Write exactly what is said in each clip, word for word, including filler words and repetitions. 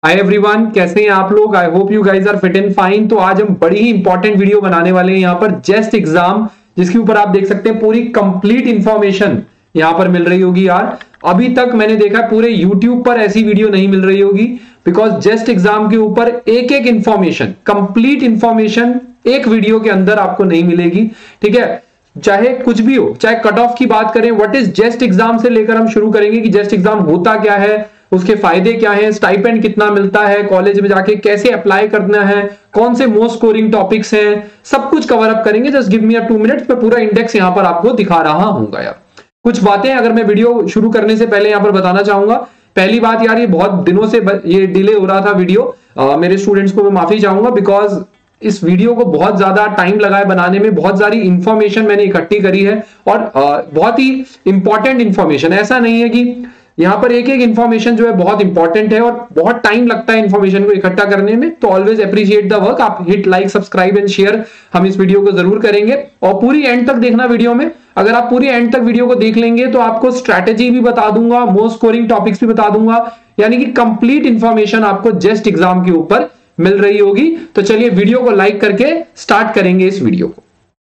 Hi everyone, कैसे हैं आप लोग। I hope you guys are fit and fine. तो आज हम बड़ी ही इंपॉर्टेंट वीडियो बनाने वाले हैं यहाँ पर जेस्ट एग्जाम, जिसके ऊपर आप देख सकते हैं पूरी कंप्लीट इंफॉर्मेशन यहाँ पर मिल रही होगी। यार अभी तक मैंने देखा पूरे यूट्यूब पर ऐसी वीडियो नहीं मिल रही होगी, बिकॉज जेस्ट एग्जाम के ऊपर एक एक इंफॉर्मेशन, कंप्लीट इंफॉर्मेशन एक वीडियो के अंदर आपको नहीं मिलेगी। ठीक है, चाहे कुछ भी हो, चाहे कट ऑफ की बात करें, व्हाट इज जेस्ट एग्जाम से लेकर हम शुरू करेंगे कि जेस्ट एग्जाम होता क्या है, उसके फायदे क्या हैं, स्टाइपेंड कितना मिलता है, कॉलेज में जाके कैसे अप्लाई करना है, कौन से मोस्ट स्कोरिंग टॉपिक्स हैं, सब कुछ कवर अप करेंगे। Just give me a two minutes, मैं पूरा इंडेक्स यहां पर आपको दिखा रहा हूंगा। यार कुछ बातें अगर मैं वीडियो शुरू करने से पहले यहां पर बताना चाहूंगा। पहली बात यार, ये बहुत दिनों से ये डिले हो रहा था वीडियो, आ, मेरे स्टूडेंट्स को मैं माफी चाहूंगा, बिकॉज इस वीडियो को बहुत ज्यादा टाइम लगा है बनाने में। बहुत सारी इंफॉर्मेशन मैंने इकट्ठी करी है और आ, बहुत ही इंपॉर्टेंट इंफॉर्मेशन। ऐसा नहीं है कि यहां पर एक एक इंफॉर्मेशन जो है बहुत इंपॉर्टेंट है और बहुत टाइम लगता है इंफॉर्मेशन को इकट्ठा करने में। तो ऑलवेज अप्रिशिएट द वर्क। आप hit like, subscribe and share हम इस वीडियो को जरूर करेंगे और पूरी एंड तक देखना वीडियो में। अगर आप पूरी एंड तक वीडियो को देख लेंगे तो आपको स्ट्रैटेजी भी बता दूंगा, मोस्ट स्कोरिंग टॉपिक्स भी बता दूंगा, यानी कि कंप्लीट इंफॉर्मेशन आपको जेस्ट एग्जाम के ऊपर मिल रही होगी। तो चलिए वीडियो को लाइक करके स्टार्ट करेंगे इस वीडियो को।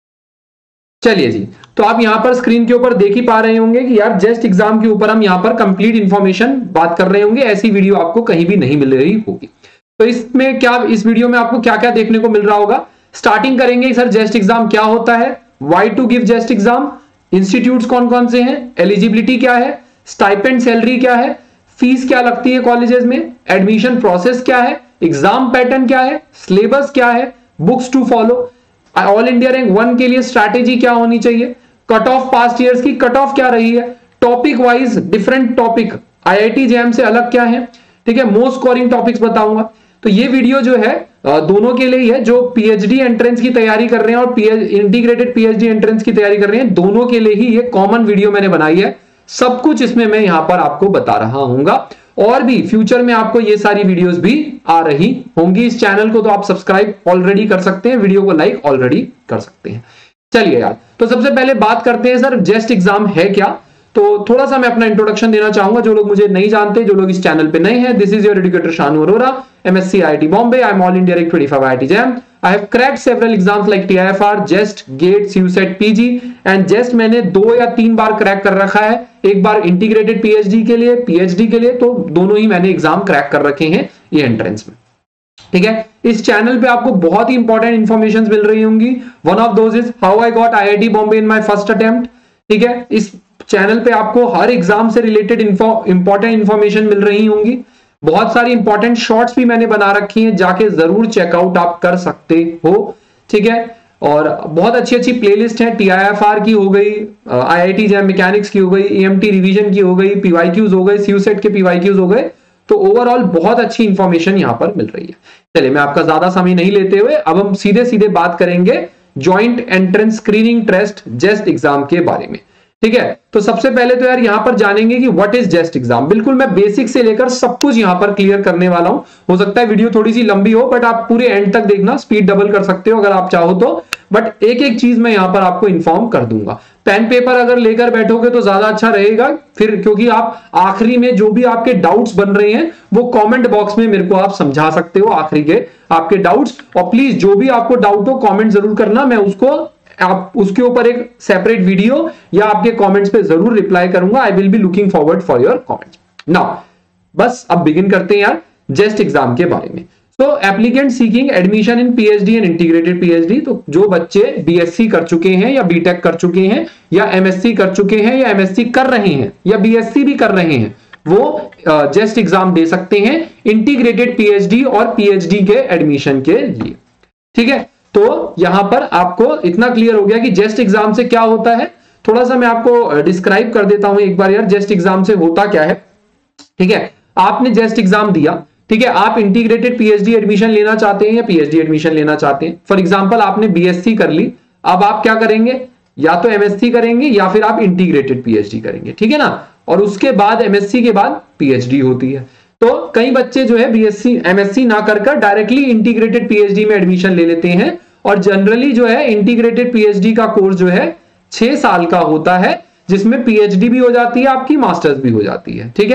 चलिए जी, तो आप यहां पर स्क्रीन के ऊपर देख ही पा रहे होंगे कि यार जेस्ट एग्जाम के ऊपर हम यहां पर कंप्लीट इंफॉर्मेशन बात कर रहे होंगे। ऐसी वीडियो आपको कहीं भी नहीं मिल रही होगी। तो इसमें क्या, इस वीडियो में आपको क्या क्या देखने को मिल रहा होगा। स्टार्टिंग करेंगे सर, जेस्ट एग्जाम क्या होता है, why to give JEST exam, institutes कौन कौन से हैं, एलिजिबिलिटी क्या है, स्टाइपेंड सैलरी क्या है, फीस क्या लगती है कॉलेजेस में, एडमिशन प्रोसेस क्या है, एग्जाम पैटर्न क्या है, सिलेबस क्या है, books to follow, all India rank one के लिए स्ट्रैटेजी क्या होनी चाहिए, कट ऑफ पास्ट ईयर्स की कट ऑफ क्या रही है, topic wise different topic IIT JAM से अलग क्या है, ठीक है, मोस्ट स्कोरिंग टॉपिक्स बताऊंगा। तो ये वीडियो जो है दोनों के लिए है, जो पीएचडी एंट्रेंस की तैयारी कर रहे हैं और इंटीग्रेटेड पीएचडी एंट्रेंस की तैयारी कर रहे हैं, दोनों के लिए ही ये कॉमन वीडियो मैंने बनाई है। सब कुछ इसमें मैं यहां पर आपको बता रहा हूंगा और भी फ्यूचर में आपको ये सारी वीडियोस भी आ रही होंगी। इस चैनल को तो आप सब्सक्राइब ऑलरेडी कर सकते हैं, वीडियो को लाइक ऑलरेडी कर सकते हैं। चलिए यार, तो सबसे पहले बात करते हैं सर जेस्ट एग्जाम है क्या। तो थोड़ा सा मैं अपना इंट्रोडक्शन देना चाहूंगा, जो लोग मुझे नहीं जानते, जो लोग इस चैनल पे नए हैं। This is your educator Shanu Arora, MSc IIT Bombay. I am all India rank पच्चीस IIT JAM. I have cracked several exams like T I F R, JEST, GATE, USET, PG and JEST मैंने दो या तीन बार क्रैक कर रखा है। एक बार इंटीग्रेटेड पीएचडी के लिए, पीएचडी के लिए, तो दोनों ही मैंने एग्जाम क्रैक कर रखे हैं ये एंट्रेंस में। ठीक है, इस चैनल पे आपको बहुत ही इंपॉर्टेंट इंफॉर्मेशन मिल रही होंगी। One of those is how I got IIT Bombay in my first attempt. ठीक है, इस चैनल पे आपको हर एग्जाम से रिलेटेड इंपॉर्टेंट इंफॉर्मेशन मिल रही होंगी। बहुत सारी इंपॉर्टेंट शॉर्ट्स भी मैंने बना रखी हैं, जाके जरूर चेकआउट आप कर सकते हो। ठीक है, और बहुत अच्छी अच्छी प्लेलिस्ट है। टीआईएफआर की हो गई, आईआईटी जैम मैकेनिक्स की हो गई, ईएमटी रिवीजन की हो गई, पीवाईक्यूज हो गए, सीयूसेट के पीवाईक्यूज हो गए। तो ओवरऑल बहुत अच्छी इंफॉर्मेशन यहां पर मिल रही है। चलिए, मैं आपका ज्यादा समय नहीं लेते हुए अब हम सीधे सीधे बात करेंगे joint entrance screening test JEST exam के बारे में। ठीक है, तो सबसे पहले तो यार यहां पर जानेंगे कि व्हाट इज जेस्ट एग्जाम। बिल्कुल मैं बेसिक से लेकर सब कुछ यहां पर क्लियर करने वाला हूं। हो सकता है वीडियो थोड़ी सी लंबी हो, बट आप पूरे एंड तक देखना, स्पीड डबल कर सकते हो अगर आप चाहो तो, बट एक एक चीज मैं यहां पर आपको इन्फॉर्म कर दूंगा। पेन पेपर अगर लेकर बैठोगे तो ज्यादा अच्छा रहेगा फिर, क्योंकि आप आखिरी में जो भी आपके डाउट्स बन रहे हैं वो कमेंट बॉक्स में मेरे को आप समझा सकते हो, आखिरी के आपके डाउट्स। और प्लीज जो भी आपको डाउट हो कॉमेंट जरूर करना, मैं उसको आप उसके ऊपर एक सेपरेट वीडियो या आपके कमेंट्स पे जरूर रिप्लाई करूंगा। I will be looking forward for your comments. Now बस अब बिगिन करते हैं यार जेस्ट एग्जाम के बारे में। तो applicant seeking admission in PhD and integrated PhD, तो जो बच्चे बीएससी कर चुके हैं या बीटेक कर चुके हैं या एमएससी कर चुके हैं या एमएससी कर रहे हैं या बीएससी भी कर रहे हैं, वो जेस्ट एग्जाम दे सकते हैं इंटीग्रेटेड पीएचडी और पीएचडी के एडमिशन के लिए। ठीक है, तो यहां पर आपको इतना क्लियर हो गया कि जेस्ट एग्जाम से क्या होता है। थोड़ा सा मैं आपको डिस्क्राइब कर देता हूं एक बार यार, जेस्ट एग्जाम से होता क्या है। ठीक है, आपने जेस्ट एग्जाम दिया, ठीक है, आप इंटीग्रेटेड पीएचडी एडमिशन लेना चाहते हैं या पीएचडी एडमिशन लेना चाहते हैं। फॉर एग्जांपल आपने बीएससी कर ली, अब आप क्या करेंगे, या तो एमएससी करेंगे या फिर आप इंटीग्रेटेड पीएचडी करेंगे। ठीक है ना, और उसके बाद एमएससी के बाद पीएचडी होती है। तो कई बच्चे जो है बीएससी एमएससी ना कर कर डायरेक्टली इंटीग्रेटेड पीएचडी में एडमिशन ले लेते हैं, और जनरली जो है इंटीग्रेटेड पीएचडी का कोर्स जो है छह साल का होता है, जिसमें पीएचडी भी हो जाती है आपकी, मास्टर्स भी हो जाती है। ठीक है,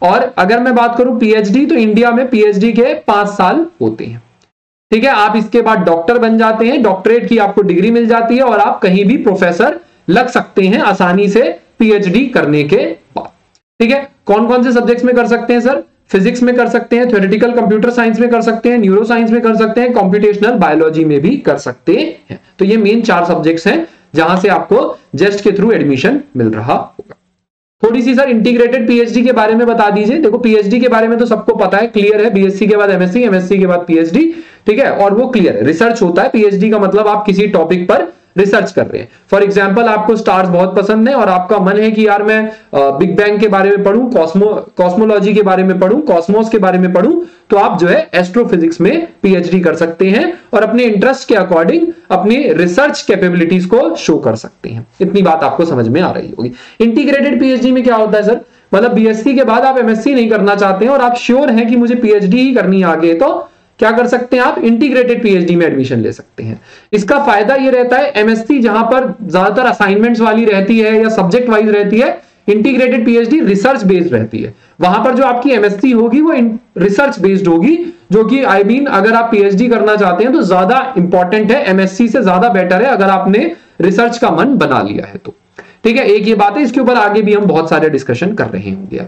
और अगर मैं बात करूं पीएचडी, तो इंडिया में पीएचडी के पांच साल होते हैं। ठीक है, आप इसके बाद डॉक्टर बन जाते हैं, डॉक्टरेट की आपको डिग्री मिल जाती है और आप कहीं भी प्रोफेसर लग सकते हैं आसानी से पीएचडी करने के बाद। ठीक है, कौन कौन से सब्जेक्ट्स में कर सकते हैं सर? फिजिक्स में कर सकते हैं, थ्योरेटिकल कंप्यूटर साइंस में कर सकते हैं, न्यूरो साइंस में कर सकते हैं, कंप्यूटेशनल बायोलॉजी में भी कर सकते हैं। तो ये मेन चार सब्जेक्ट्स हैं जहां से आपको जेस्ट के थ्रू एडमिशन मिल रहा होगा। थोड़ी सी सर इंटीग्रेटेड पीएचडी के बारे में बता दीजिए। देखो पीएचडी के बारे में तो सबको पता है, क्लियर है, बीएससी के बाद एमएससी, एमएससी के बाद पीएचडी। ठीक है, और वो क्लियर है, रिसर्च होता है। पीएचडी का मतलब आप किसी टॉपिक पर रिसर्च कर रहे हैं। फॉर एग्जांपल आपको स्टार्स बहुत पसंद है और आपका मन है कि यार मैं बिग बैंग के बारे में पढ़ूं, कॉस्मो कॉस्मोलॉजी के बारे में पढ़ूं, कॉस्मोस के बारे में पढ़ूं, तो आप जो है एस्ट्रोफिजिक्स में पीएचडी कर सकते हैं और अपने इंटरेस्ट के अकॉर्डिंग अपनी रिसर्च कैपेबिलिटीज को शो कर सकते हैं। इतनी बात आपको समझ में आ रही होगी। इंटीग्रेटेड पीएचडी में क्या होता है सर? मतलब बीएससी के बाद आप एमएससी नहीं करना चाहते हैं और आप श्योर हैं कि मुझे पीएचडी ही करनी है आगे, तो क्या कर सकते हैं आप? इंटीग्रेटेड पीएचडी में एडमिशन ले सकते हैं। इसका फायदा ये रहता है, एमएससी जहां पर ज्यादातर असाइनमेंट्स वाली रहती है या सब्जेक्ट वाइज रहती है, इंटीग्रेटेड पीएचडी रिसर्च बेस्ड रहती है। वहां पर जो आपकी एमएससी होगी वो रिसर्च बेस्ड होगी, जो कि आई मीन अगर आप पीएचडी करना चाहते हैं तो ज्यादा इंपॉर्टेंट है, एमएससी से ज्यादा बेटर है अगर आपने रिसर्च का मन बना लिया है तो। ठीक है, एक ये बात है, इसके ऊपर आगे भी हम बहुत सारे डिस्कशन कर रहे होंगे।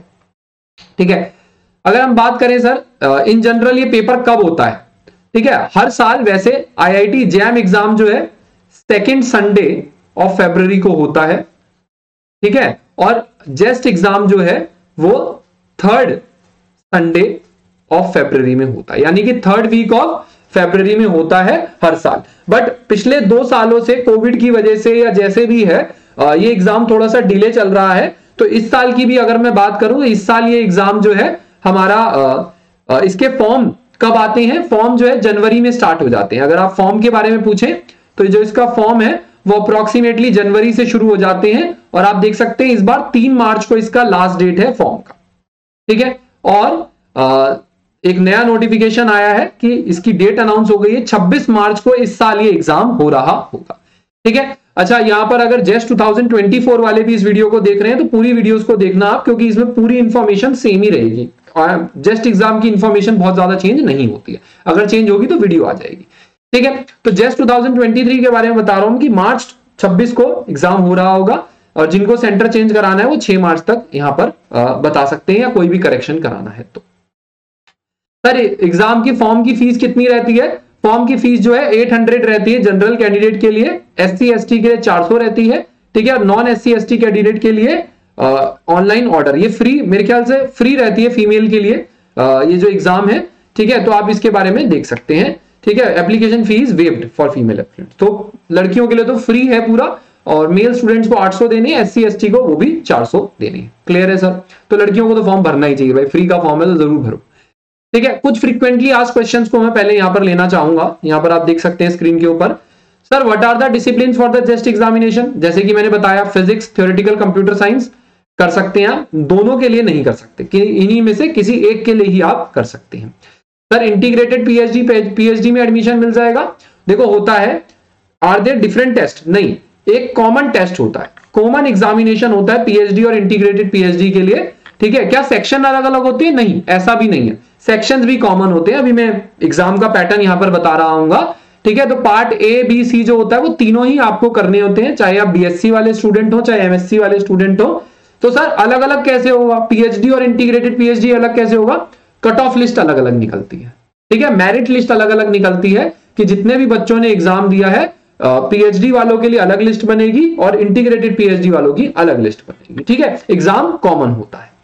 ठीक है, अगर हम बात करें सर इन जनरल ये पेपर कब होता है? ठीक है, हर साल वैसे आईआईटी जैम एग्जाम जो है सेकेंड संडे ऑफ फरवरी को होता है। ठीक है, और जेस्ट एग्जाम जो है वो थर्ड संडे ऑफ फरवरी में होता है, यानी कि थर्ड वीक ऑफ फरवरी में होता है हर साल। बट पिछले दो सालों से कोविड की वजह से या जैसे भी है ये एग्जाम थोड़ा सा डिले चल रहा है। तो इस साल की भी अगर मैं बात करूं, इस साल ये एग्जाम जो है हमारा आ, आ, इसके फॉर्म कब आते हैं? फॉर्म जो है जनवरी में स्टार्ट हो जाते हैं। अगर आप फॉर्म के बारे में पूछें तो जो इसका फॉर्म है वो अप्रोक्सीमेटली जनवरी से शुरू हो जाते हैं और आप देख सकते हैं इस बार तीन मार्च को इसका लास्ट डेट है फॉर्म का। ठीक है, और आ, एक नया नोटिफिकेशन आया है कि इसकी डेट अनाउंस हो गई है, छब्बीस मार्च को इस साल ये एग्जाम हो रहा होगा। ठीक है, अच्छा यहां पर अगर जेस्ट दो हज़ार चौबीस वाले भी इस वीडियो को देख रहे हैं तो पूरी वीडियोस को देखना आप, क्योंकि इसमें पूरी इंफॉर्मेशन सेम ही रहेगी। जेस्ट एग्जाम की इंफॉर्मेशन बहुत ज्यादा चेंज नहीं होती है, अगर चेंज होगी तो वीडियो आ जाएगी। ठीक है, तो जेस्ट दो हज़ार तेईस के बारे में बता रहा हूं कि मार्च छब्बीस को एग्जाम हो रहा होगा और जिनको सेंटर चेंज कराना है वो छह मार्च तक यहां पर बता सकते हैं या कोई भी करेक्शन कराना है तो। सर एग्जाम की फॉर्म की फीस कितनी रहती है? फॉर्म की फीस जो है आठ सौ रहती है जनरल कैंडिडेट के लिए, एससी एसटी के लिए चार सौ रहती है। ठीक है, नॉन एससी एसटी कैंडिडेट के लिए ऑनलाइन ऑर्डर ये फ्री, मेरे ख्याल से फ्री रहती है फीमेल के लिए आ, ये जो एग्जाम है। ठीक है, तो आप इसके बारे में देख सकते हैं। ठीक है, application fees waived for female applicant, तो लड़कियों के लिए तो फ्री है पूरा और मेल स्टूडेंट्स को आठ सौ देने, एससी एसटी को वो भी चार सौ देने। क्लियर है सर? तो लड़कियों को तो फॉर्म भरना ही चाहिए भाई, फ्री का फॉर्म है तो जरूर भरो। ठीक है, कुछ फ्रीक्वेंटली आस्क्ड क्वेश्चंस को मैं पहले यहां पर लेना चाहूंगा। यहां पर आप देख सकते हैं स्क्रीन के ऊपर, sir what are the discipline for the JEST examination? जैसे कि मैंने बताया फिजिक्स, थ्योरेटिकल कंप्यूटर साइंस कर सकते हैं आप, दोनों के लिए नहीं कर सकते, कि इन्हीं में से किसी एक के लिए ही आप कर सकते हैं। सर इंटीग्रेटेड पीएचडी पीएचडी में एडमिशन मिल जाएगा? देखो होता है, आर देयर डिफरेंट टेस्ट? नहीं, एक कॉमन टेस्ट होता है, कॉमन एग्जामिनेशन होता है पीएचडी और इंटीग्रेटेड पीएचडी के लिए। ठीक है, क्या सेक्शन अलग अलग होते हैं? नहीं, ऐसा भी नहीं है, सेक्शंस भी कॉमन होते हैं। अभी मैं एग्जाम का पैटर्न यहां पर बता रहा हूं। ठीक है, तो पार्ट ए बी सी जो होता है वो तीनों ही आपको करने होते हैं, चाहे आप बीएससी वाले स्टूडेंट हो चाहे एमएससी वाले स्टूडेंट हो। तो सर अलग अलग कैसे होगा? पीएचडी और इंटीग्रेटेड पीएचडी अलग कैसे होगा? कट ऑफ लिस्ट अलग अलग निकलती है। ठीक है, मेरिट लिस्ट अलग अलग निकलती है कि जितने भी बच्चों ने एग्जाम दिया है पीएचडी वालों के लिए अलग लिस्ट बनेगी और इंटीग्रेटेड पीएचडी वालों की अलग लिस्ट बनेगी। ठीक है, एग्जाम कॉमन होता है।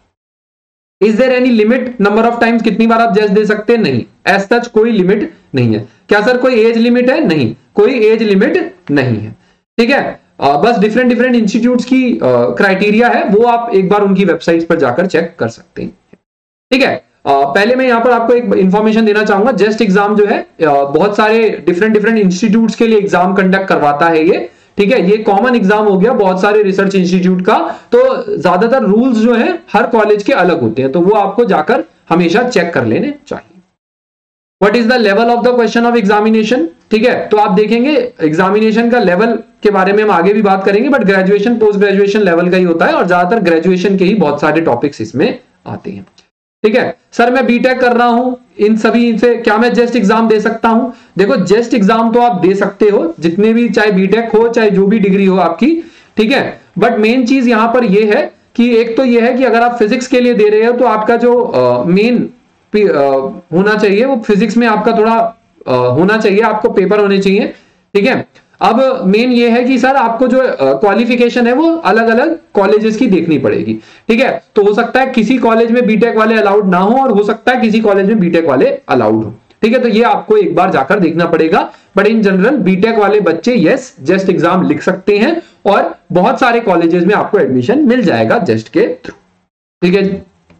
Is there any limit number of times कितनी बार आप जेस्ट दे सकते हैं? नहीं, एज सच कोई लिमिट नहीं है। क्या सर कोई एज लिमिट है? नहीं, कोई एज लिमिट नहीं है। ठीक है, आ, बस डिफरेंट डिफरेंट इंस्टीट्यूट्स की क्राइटेरिया है, वो आप एक बार उनकी वेबसाइट पर जाकर चेक कर सकते हैं। ठीक है, आ, पहले मैं यहां पर आपको एक इंफॉर्मेशन देना चाहूंगा। जेस्ट एग्जाम जो है आ, बहुत सारे डिफरेंट डिफरेंट इंस्टीट्यूट्स के लिए एग्जाम कंडक्ट करवाता है ये। ठीक है, ये कॉमन एग्जाम हो गया बहुत सारे रिसर्च इंस्टीट्यूट का, तो ज्यादातर रूल्स जो है हर कॉलेज के अलग होते हैं, तो वो आपको जाकर हमेशा चेक कर लेने चाहिए। What is the level of the question of examination? ठीक है, तो आप देखेंगे एग्जामिनेशन का लेवल के बारे में हम आगे भी बात करेंगे, but graduation post graduation level का ही होता है और ज्यादातर ग्रेजुएशन के ही बहुत सारे टॉपिक्स इसमें आते हैं। ठीक है सर, मैं बीटेक कर रहा हूं, इन सभी से क्या मैं जेस्ट एग्जाम दे सकता हूं? देखो जेस्ट एग्जाम तो आप दे सकते हो, जितने भी, चाहे बीटेक हो चाहे जो भी डिग्री हो आपकी, ठीक है। बट मेन चीज यहां पर यह है कि एक तो यह है कि अगर आप फिजिक्स के लिए दे रहे हो तो आपका जो मेन होना चाहिए वो फिजिक्स में आपका थोड़ा आ, होना चाहिए, आपको पेपर होने चाहिए, ठीक है। अब मेन ये है कि सर आपको जो क्वालिफिकेशन है वो अलग अलग कॉलेजेस की देखनी पड़ेगी, ठीक है। तो हो सकता है किसी कॉलेज में बीटेक वाले अलाउड ना हो और हो सकता है किसी कॉलेज में बीटेक वाले अलाउड हो, ठीक है। तो ये आपको एक बार जाकर देखना पड़ेगा। बट इन जनरल बीटेक वाले बच्चे यस जेस्ट एग्जाम लिख सकते हैं और बहुत सारे कॉलेजेस में आपको एडमिशन मिल जाएगा जेस्ट के थ्रू, ठीक है।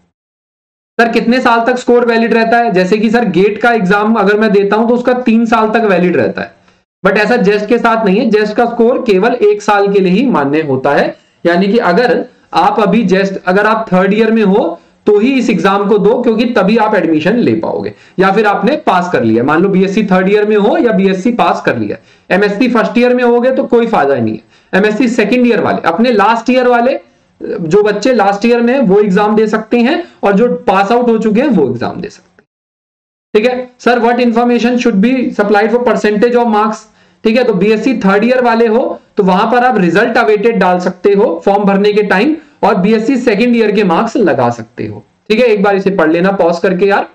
सर कितने साल तक स्कोर वैलिड रहता है? जैसे कि सर गेट का एग्जाम अगर मैं देता हूं तो उसका तीन साल तक वैलिड रहता है, बट ऐसा जेस्ट के साथ नहीं है। जेस्ट का स्कोर केवल एक साल के लिए ही मान्य होता है, यानी कि अगर आप अभी जेस्ट अगर आप थर्ड ईयर में हो तो ही इस एग्जाम को दो, क्योंकि तभी आप एडमिशन ले पाओगे। या फिर आपने पास कर लिया, मान लो बीएससी थर्ड ईयर में हो या बीएससी पास कर लिया, एमएससी फर्स्ट ईयर में हो गए तो कोई फायदा नहीं है। एमएससी सेकंड ईयर वाले, अपने लास्ट ईयर वाले जो बच्चे लास्ट ईयर में वो एग्जाम दे सकते हैं और जो पास आउट हो चुके हैं वो एग्जाम दे सकते हैं, ठीक है। Sir what information should be supplied for percentage of marks, ठीक है। तो बीएससी थर्ड ईयर वाले हो तो वहां पर आप रिजल्ट अवेटेड डाल सकते हो फॉर्म भरने के टाइम, और बीएससी सेकंड ईयर के मार्क्स लगा सकते हो, ठीक है। एक बार इसे पढ़ लेना पॉज करके यार।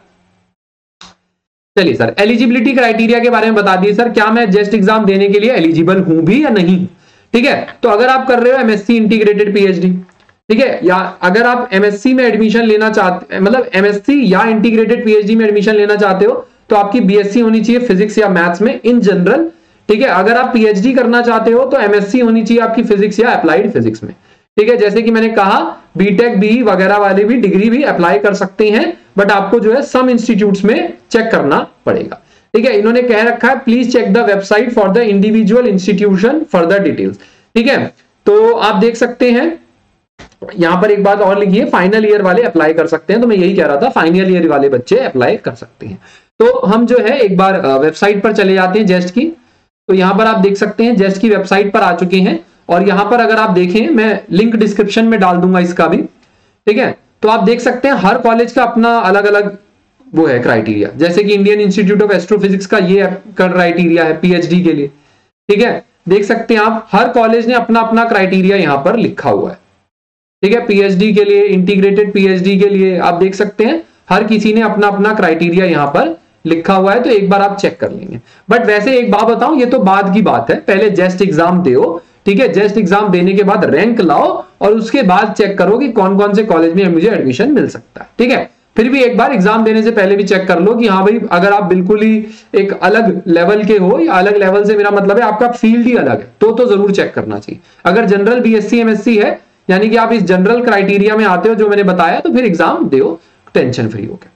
चलिए सर एलिजिबिलिटी क्राइटेरिया के बारे में बता दिए सर, क्या मैं जेस्ट एग्जाम देने के लिए एलिजिबल हूं भी या नहीं, ठीक है। तो अगर आप कर रहे हो एमएससी इंटीग्रेटेड पीएचडी, ठीक है, या अगर आप एमएससी में एडमिशन लेना चाहते मतलब एमएससी या इंटीग्रेटेड पीएचडी में एडमिशन लेना चाहते हो तो आपकी बीएससी होनी चाहिए फिजिक्स या मैथ्स में इन जनरल, ठीक है। अगर आप पीएचडी करना चाहते हो तो एमएससी होनी चाहिए आपकी फिजिक्स या अप्लाइड फिजिक्स में, ठीक है। जैसे कि मैंने कहा बीटेक बी वगैरह वाले भी डिग्री भी अप्लाई कर सकते हैं, बट आपको जो है सम इंस्टीट्यूट्स में चेक करना पड़ेगा, ठीक है। इन्होंने कह रखा है please check the website for the individual institution further details, ठीक है। तो आप देख सकते हैं यहां पर एक बात और लिखी है, फाइनल ईयर वाले अप्लाई कर सकते हैं, तो मैं यही कह रहा था फाइनल ईयर वाले बच्चे अप्लाई कर सकते हैं। तो हम जो है एक बार वेबसाइट पर चले जाते हैं जेस्ट की। तो यहां पर आप देख सकते हैं जेस्ट की वेबसाइट पर आ चुके हैं, और यहां पर अगर आप देखें मैं लिंक डिस्क्रिप्शन में डाल दूंगा इसका भी, ठीक है। तो आप देख सकते हैं हर कॉलेज का अपना अलग अलग वो है क्राइटेरिया, जैसे कि इंडियन इंस्टीट्यूट ऑफ एस्ट्रोफिजिक्स का ये क्राइटेरिया है पीएचडी के लिए, ठीक है। देख सकते हैं आप हर कॉलेज ने अपना अपना क्राइटेरिया यहां पर लिखा हुआ है, ठीक है। पीएचडी के लिए, इंटीग्रेटेड पीएचडी के लिए आप देख सकते हैं हर किसी ने अपना अपना क्राइटेरिया यहां पर लिखा हुआ है, तो एक बार आप चेक कर लेंगे। बट वैसे एक बात बताऊं, ये तो बाद की बात है, पहले जेस्ट एग्जाम दो, ठीक है। जेस्ट एग्जाम देने के बाद रैंक लाओ और उसके बाद चेक करो कि कौन कौन से कॉलेज में मुझे एडमिशन मिल सकता है, ठीक है। फिर भी एक बार एग्जाम देने से पहले भी चेक कर लो कि हाँ भाई अगर आप बिल्कुल ही एक अलग लेवल के हो, या अलग लेवल से मेरा मतलब है आपका फील्ड ही अलग है, तो तो जरूर चेक करना चाहिए। अगर जनरल बीएससी एमएससी है, यानी कि आप इस जनरल क्राइटेरिया में आते हो जो मैंने बताया, तो फिर एग्जाम दो टेंशन फ्री होकर।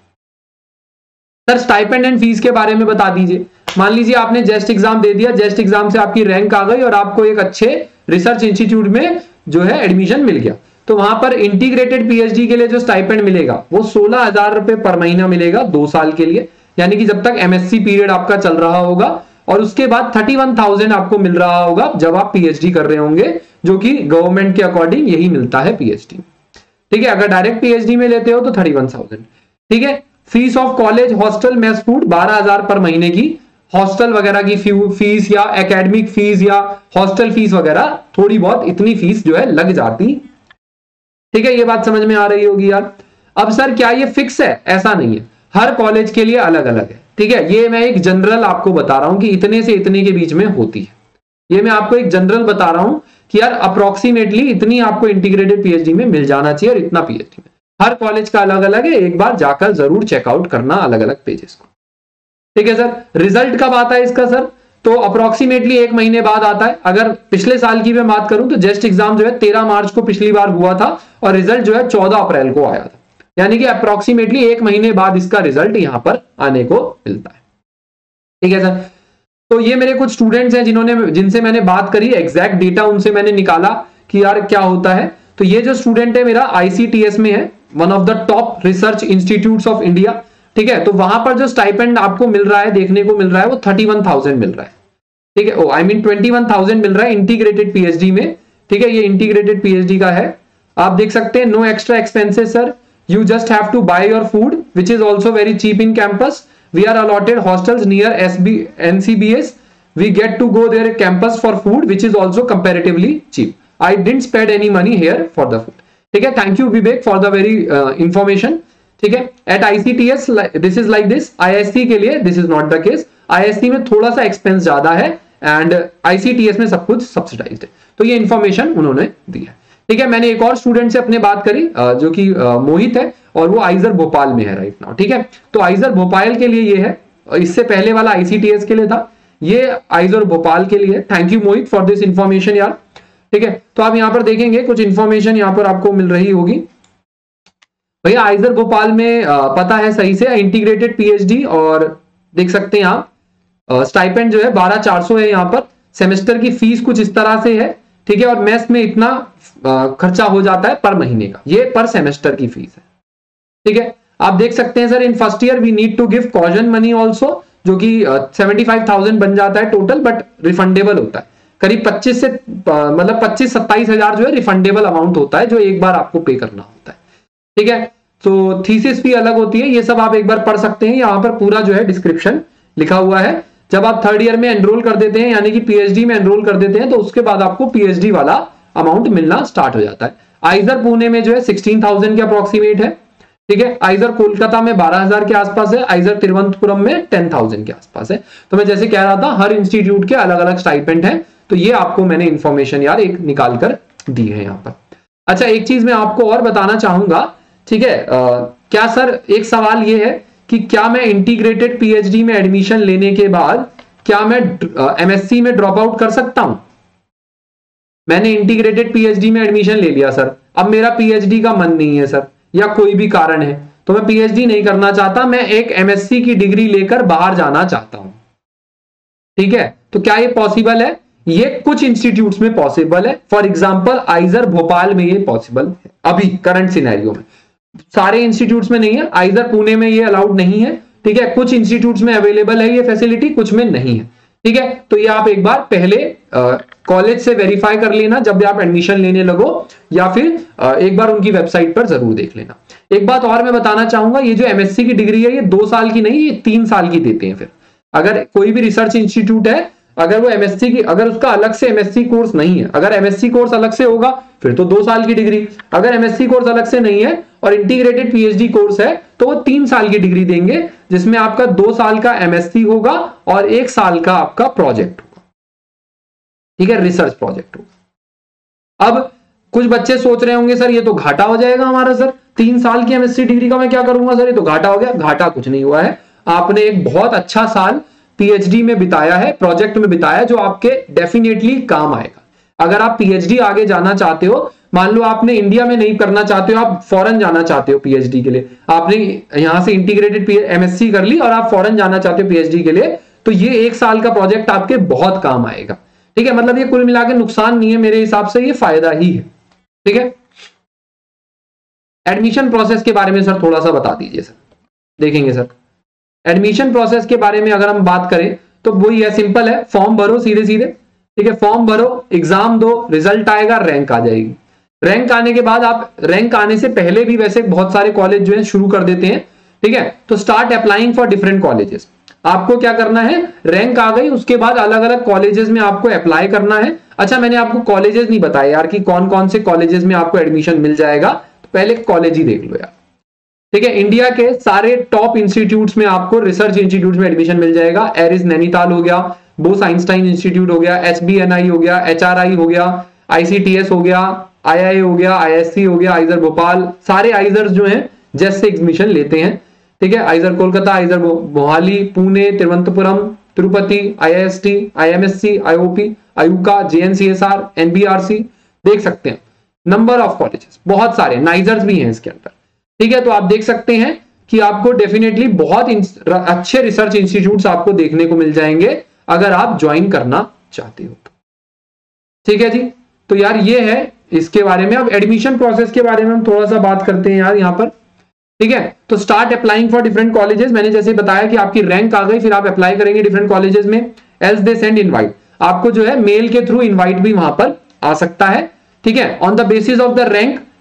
सर स्टाइपेंड एंड फीस के बारे में बता दीजिए। मान लीजिए आपने जेस्ट एग्जाम दे दिया, जेस्ट एग्जाम से आपकी रैंक आ गई और आपको एक अच्छे रिसर्च इंस्टीट्यूट में जो है एडमिशन मिल गया, तो वहां पर इंटीग्रेटेड पीएचडी के लिए जो स्टाइपेंड मिलेगा वो सोलह हजार रुपए पर महीना मिलेगा दो साल के लिए, यानी कि जब तक एमएससी पीरियड आपका चल रहा होगा, और उसके बाद थर्टी वन थाउजेंड आपको मिल रहा होगा जब आप पीएचडी कर रहे होंगे, जो कि गवर्नमेंट के अकॉर्डिंग यही मिलता है पीएचडी, ठीक है। अगर डायरेक्ट पीएचडी में लेते हो तो थर्टी वन थाउजेंड, ठीक है। Fees of college hostel mess food बारह हजार पर महीने की, हॉस्टल वगैरह की फीस या एकेडमिक फीस या हॉस्टल फीस वगैरह थोड़ी बहुत इतनी फीस जो है लग जाती, ठीक है। ये बात समझ में आ रही होगी यार। अब सर क्या ये फिक्स है? ऐसा नहीं है, हर कॉलेज के लिए अलग अलग है, ठीक है। ये मैं एक जनरल आपको बता रहा हूं कि इतने से इतने के बीच में होती है, ये मैं आपको एक जनरल बता रहा हूं कि यार अप्रोक्सीमेटली इतनी आपको इंटीग्रेटेड पीएचडी में मिल जाना चाहिए और इतना पीएचडी में। हर कॉलेज का अलग अलग है, एक बार जाकर जरूर चेकआउट करना अलग अलग पेजेस को, ठीक है सर। रिजल्ट कब आता है इसका सर? तो अप्रोक्सीमेटली एक महीने बाद आता है। अगर पिछले साल की मैं बात करूं तो जेस्ट एग्जाम जो है तेरह मार्च को पिछली बार हुआ था और रिजल्ट जो है चौदह अप्रैल को आया था, यानी कि अप्रोक्सीमेटली एक महीने बाद इसका रिजल्ट यहां पर आने को मिलता है, ठीक है सर। तो ये मेरे कुछ स्टूडेंट्स हैं जिन्होंने जिनसे मैंने बात करी, एग्जैक्ट डेटा उनसे मैंने निकाला कि यार क्या होता है। तो ये जो स्टूडेंट है मेरा आईसीटीएस में है, one of the top research institutes of India, ठीक है। तो वहां पर जो स्टाइपेंड आपको मिल रहा है, देखने को मिल रहा है, वो थर्टी वन थाउजेंड मिल रहा है, ठीक है। Oh I mean twenty one thousand मिल रहा है इंटीग्रेटेड पीएचडी में, ठीक है। ये इंटीग्रेटेड पीएचडी का है, आप देख सकते हैं। No extra expenses sir, you just have to buy your food, which is also very cheap in campus. We are allotted hostels near S B N C B S. We get to go there campus for food, which is also comparatively cheap. I didn't spend any money here for the food. ठीक है, thank you Vivek for the very uh, information. ठीक है, at I C T S this is like this. I S C के लिए this is not the case. I S C में थोड़ा सा expense ज्यादा है and I C T S में सब कुछ सब्सिडाइज्ड है. तो ये इंफॉर्मेशन उन्होंने दी है. ठीक है, मैंने एक और स्टूडेंट से अपने बात करी जो कि मोहित है और वो आइजर भोपाल में है राइट नाउ. ठीक है, तो आइजर भोपाल के लिए ये है, इससे पहले वाला I C T S के लिए था, ये आइजर भोपाल के लिए. Thank you Mohit for this information यार. ठीक है, तो आप यहां पर देखेंगे कुछ इंफॉर्मेशन यहां पर आपको मिल रही होगी. भैया आइजर भोपाल में पता है सही से इंटीग्रेटेड पीएचडी, और देख सकते हैं आप स्टाइपेंड जो है बारह चार सौ है यहाँ पर. सेमेस्टर की फीस कुछ इस तरह से है. ठीक है, और मेस में इतना खर्चा हो जाता है पर महीने का, ये पर सेमेस्टर की फीस है. ठीक है, आप देख सकते हैं sir in first year we need to give caution money also, जो कि सेवेंटी फाइव थाउजेंड बन जाता है टोटल, बट रिफंडेबल होता है. करीब पच्चीस से मतलब पच्चीस सत्ताईस हजार जो है रिफंडेबल अमाउंट होता है, जो एक बार आपको पे करना होता है. ठीक है, तो थीसिस भी अलग होती है, ये सब आप एक बार पढ़ सकते हैं. यहाँ पर पूरा जो है डिस्क्रिप्शन लिखा हुआ है. जब आप थर्ड ईयर में एनरोल कर देते हैं यानी कि पीएचडी में एनरोल कर देते हैं, तो उसके बाद आपको पीएचडी वाला अमाउंट मिलना स्टार्ट हो जाता है. आइजर पुणे में जो है सिक्सटीन थाउजेंड के अप्रोक्सीमेट है. ठीक है, आइजर कोलकाता में बारह हजार के आसपास है, आइजर तिरुवनंतपुरम में टेन थाउजेंड के आसपास है. तो मैं जैसे कह रहा था हर इंस्टीट्यूट के अलग अलग स्टाइपेंड है, तो ये आपको मैंने इंफॉर्मेशन यार एक निकाल कर दी है यहाँ पर. अच्छा, एक चीज मैं आपको और बताना चाहूंगा. ठीक है, आ, क्या सर एक सवाल ये है कि क्या मैं इंटीग्रेटेड पीएचडी में एडमिशन लेने के बाद क्या मैं एमएससी में ड्रॉप आउट कर सकता हूं? मैंने इंटीग्रेटेड पीएचडी में एडमिशन ले लिया सर, अब मेरा पीएचडी का मन नहीं है सर, या कोई भी कारण है, तो मैं पीएचडी नहीं करना चाहता, मैं एक एमएससी की डिग्री लेकर बाहर जाना चाहता हूं. ठीक है, तो क्या ये पॉसिबल है? ये कुछ इंस्टीट्यूट्स में पॉसिबल है. फॉर एग्जांपल आइजर भोपाल में ये पॉसिबल है अभी करंट सिनेरियो में. सारे इंस्टीट्यूट्स में नहीं है. आइजर पुणे में ये अलाउड नहीं है. ठीक है, कुछ इंस्टीट्यूट्स में अवेलेबल है ये फैसिलिटी, कुछ में नहीं है. ठीक है, तो ये आप एक बार पहले कॉलेज से वेरीफाई कर लेना जब भी आप एडमिशन लेने लगो, या फिर आ, एक बार उनकी वेबसाइट पर जरूर देख लेना. एक बात और मैं बताना चाहूंगा, ये जो एमएससी की डिग्री है ये दो साल की नहीं, ये तीन साल की देते हैं. फिर अगर कोई भी रिसर्च इंस्टीट्यूट है, अगर वो एमएससी की, अगर उसका अलग से एमएससी कोर्स नहीं है, अगर एमएससी कोर्स अलग से होगा फिर तो दो साल की डिग्री, अगर एमएससी कोर्स अलग से नहीं है और इंटीग्रेटेड पीएचडी कोर्स है तो वो तीन साल की डिग्री देंगे, जिसमें आपका दो साल का एमएससी होगा और एक साल का आपका प्रोजेक्ट होगा. ठीक है, रिसर्च प्रोजेक्ट होगा. अब कुछ बच्चे सोच रहे होंगे सर ये तो घाटा हो जाएगा हमारा, सर तीन साल की एमएससी डिग्री का मैं क्या करूंगा सर, ये तो घाटा हो गया. घाटा कुछ नहीं हुआ है. आपने एक बहुत अच्छा साल पीएचडी में बिताया है, प्रोजेक्ट में बिताया, जो आपके डेफिनेटली काम आएगा. अगर आप पीएचडी आगे जाना चाहते हो, मान लो आपने इंडिया में नहीं करना चाहते हो, आप फॉरेन जाना चाहते हो पीएचडी के लिए, आपने यहां से इंटीग्रेटेड एमएससी कर ली और आप फॉरेन जाना चाहते हो पीएचडी के लिए, तो ये एक साल का प्रोजेक्ट आपके बहुत काम आएगा. ठीक है, मतलब ये कुल मिला के नुकसान नहीं है मेरे हिसाब से, ये फायदा ही है. ठीक है, एडमिशन प्रोसेस के बारे में सर थोड़ा सा बता दीजिए सर. देखेंगे सर एडमिशन प्रोसेस के बारे में अगर हम बात करें तो वही है, सिंपल है, फॉर्म भरो सीधे सीधे. ठीक है, फॉर्म भरो, एग्जाम दो, रिजल्ट आएगा, रैंक आ जाएगी. रैंक आने के बाद आप, रैंक आने से पहले भी वैसे बहुत सारे कॉलेज जो है शुरू कर देते हैं. ठीक है, तो start applying for different colleges. आपको क्या करना है, रैंक आ गई उसके बाद अलग अलग कॉलेजेस में आपको अप्लाई करना है. अच्छा, मैंने आपको कॉलेजेस नहीं बताया यार कि कौन कौन से कॉलेजेस में आपको एडमिशन मिल जाएगा, तो पहले कॉलेज ही देख लो यार. ठीक है, इंडिया के सारे टॉप इंस्टीट्यूट्स में आपको, रिसर्च इंस्टीट्यूट में एडमिशन मिल जाएगा. एरिस नैनीताल हो गया, बोस आइंस्टाइन इंस्टीट्यूट हो गया, एचबीएनआई हो गया, एचआरआई हो गया, आईसीटीएस हो गया, आईआई हो गया, आईएससी हो गया, आइजर भोपाल, सारे आइजर जो हैं जेस से एडमिशन लेते हैं. ठीक है, IISER Kolkata, IISER Mohali, Pune, Thiruvananthapuram, Tirupati, IIST, IMSc, IOP, IUCAA, JNCASR, NBRC, देख सकते हैं नंबर ऑफ कॉलेजेस, बहुत सारे नाइजर्स भी हैं इसके अंदर. ठीक है, तो आप देख सकते हैं कि आपको डेफिनेटली बहुत अच्छे रिसर्च इंस्टीट्यूट्स आपको देखने को मिल जाएंगे अगर आप ज्वाइन करना चाहते हो. ठीक है जी, तो यार ये है इसके बारे में. अब एडमिशन प्रोसेस के बारे में हम थोड़ा सा बात करते हैं यार यहाँ पर. ठीक है, तो start applying for different colleges. मैंने जैसे बताया कि आपकी रैंक आ गई, फिर आप अप्लाई करेंगे डिफरेंट कॉलेजेस में. एल्स दे सेंड इनवाइट, आपको जो है मेल के थ्रू इनवाइट भी वहां पर आ सकता है. ठीक है, on the basis of the rank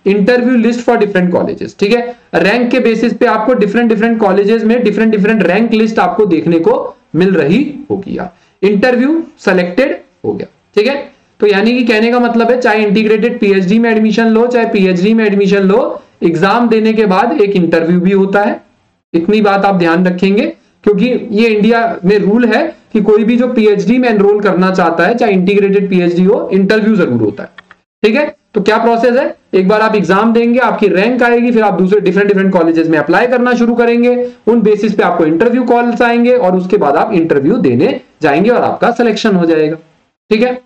interview list for different colleges, ठीक है। रैंक के बेसिस पे आपको डिफरेंट डिफरेंट कॉलेजेस में डिफरेंट डिफरेंट रैंक लिस्ट आपको देखने को मिल रही होगी यार। इंटरव्यू सेलेक्टेड हो गया, ठीक है। तो यानी कि कहने का मतलब है चाहे इंटीग्रेटेड पीएचडी में एडमिशन लो चाहे पीएचडी में एडमिशन लो, एग्जाम देने के बाद एक इंटरव्यू भी होता है। इतनी बात आप ध्यान रखेंगे, क्योंकि ये इंडिया में रूल है कि कोई भी जो पीएचडी में एनरोल करना चाहता है, चाहे इंटीग्रेटेड पीएचडी हो, इंटरव्यू जरूर होता है, ठीक है। तो क्या प्रोसेस है, एक बार आप एग्जाम देंगे, आपकी रैंक आएगी, फिर आप दूसरे डिफरेंट डिफरेंट कॉलेजेस में अप्लाई करना शुरू करेंगे, उन बेसिस पे आपको इंटरव्यू कॉल्स आएंगे और उसके बाद आप इंटरव्यू देने जाएंगे और आपका सिलेक्शन हो जाएगा, ठीक है।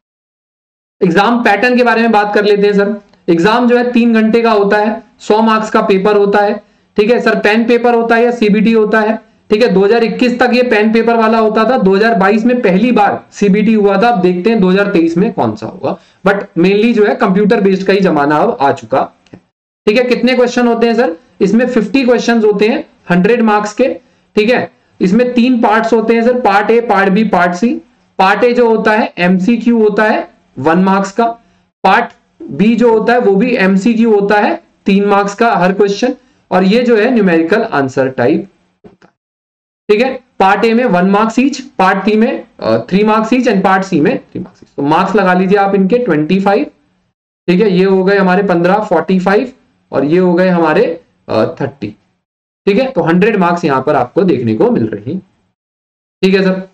एग्जाम पैटर्न के बारे में बात कर लेते हैं सर। एग्जाम जो है तीन घंटे का होता है, सौ मार्क्स का पेपर होता है, ठीक है सर। पेन पेपर होता है या सीबीटी होता है, ठीक है। दो हज़ार इक्कीस तक ये पेन पेपर वाला होता था, दो हज़ार बाईस में पहली बार सीबीटी हुआ था। अब देखते हैं दो हज़ार तेईस में कौन सा होगा, बट मेनली जो है कंप्यूटर बेस्ड का ही जमाना अब आ चुका है, ठीक है। कितने क्वेश्चन होते हैं सर, इसमें पचास क्वेश्चन होते हैं हंड्रेड मार्क्स के, ठीक है। इसमें तीन पार्ट्स होते हैं sir, part A, part B, part C. Part A जो होता है एमसीक्यू होता है वन मार्क्स का, पार्ट बी जो होता है वो भी एमसीक्यू होता है तीन मार्क्स का हर क्वेश्चन, और ये जो है न्यूमेरिकल आंसर टाइप होता है, ठीक है। पार्ट ए में one marks each, part T में three marks each and part C में थ्री मार्क्स ईच। तो मार्क्स लगा लीजिए आप इनके पच्चीस, ठीक है। ये हो गए हमारे पंद्रह, पैंतालीस, और ये हो गए हमारे तीस, ठीक है। तो हंड्रेड मार्क्स यहां पर आपको देखने को मिल रही, ठीक है सर।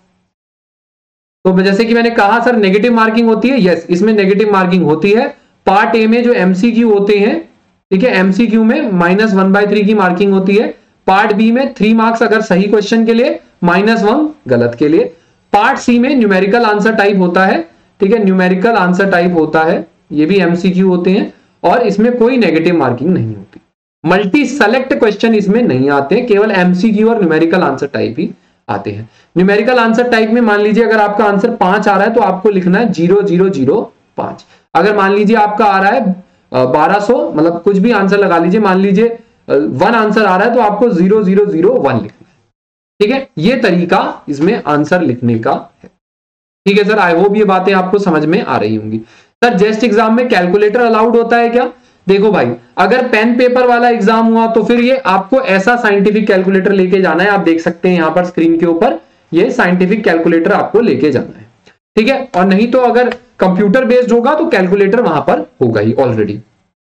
तो जैसे कि मैंने कहा सर नेगेटिव मार्किंग होती है, यस इसमें नेगेटिव मार्किंग होती है। पार्ट ए में जो एमसीक्यू होते हैं, ठीक है, एमसीक्यू में माइनस वन बाई थ्री की मार्किंग होती है। पार्ट बी में थ्री मार्क्स अगर सही क्वेश्चन के लिए, माइनस वन गलत के लिए। पार्ट सी में न्यूमेरिकल आंसर टाइप होता है, ठीक है, न्यूमेरिकल आंसर टाइप होता है, ये भी एमसीक्यू होते हैं और इसमें कोई नेगेटिव मार्किंग नहीं होती। मल्टी सेलेक्ट क्वेश्चन इसमें नहीं आते, केवल एमसीक्यू और न्यूमेरिकल आंसर टाइप ही आते हैं। न्यूमेरिकल आंसर टाइप में मान लीजिए अगर आपका आंसर पांच आ रहा है तो आपको लिखना है जीरो जीरो जीरो पांच। अगर मान लीजिए आपका आ रहा है बारह सौ, मतलब कुछ भी आंसर लगा लीजिए, मान लीजिए वन आंसर आ रहा है तो आपको जीरो जीरो जीरो वन लिखना है, ठीक है। ये तरीका इसमें आंसर लिखने का है, ठीक है सर। आई होप ये बातें आपको समझ में आ रही होंगी। सर जेस्ट एग्जाम में कैलकुलेटर अलाउड होता है क्या? देखो भाई, अगर पेन पेपर वाला एग्जाम हुआ तो फिर ये आपको ऐसा साइंटिफिक कैलकुलेटर लेके जाना है। आप देख सकते हैं यहां पर स्क्रीन के ऊपर ये साइंटिफिक कैलकुलेटर आपको लेके जाना है, ठीक है। और नहीं तो अगर कंप्यूटर बेस्ड होगा तो कैलकुलेटर वहां पर होगा ही ऑलरेडी।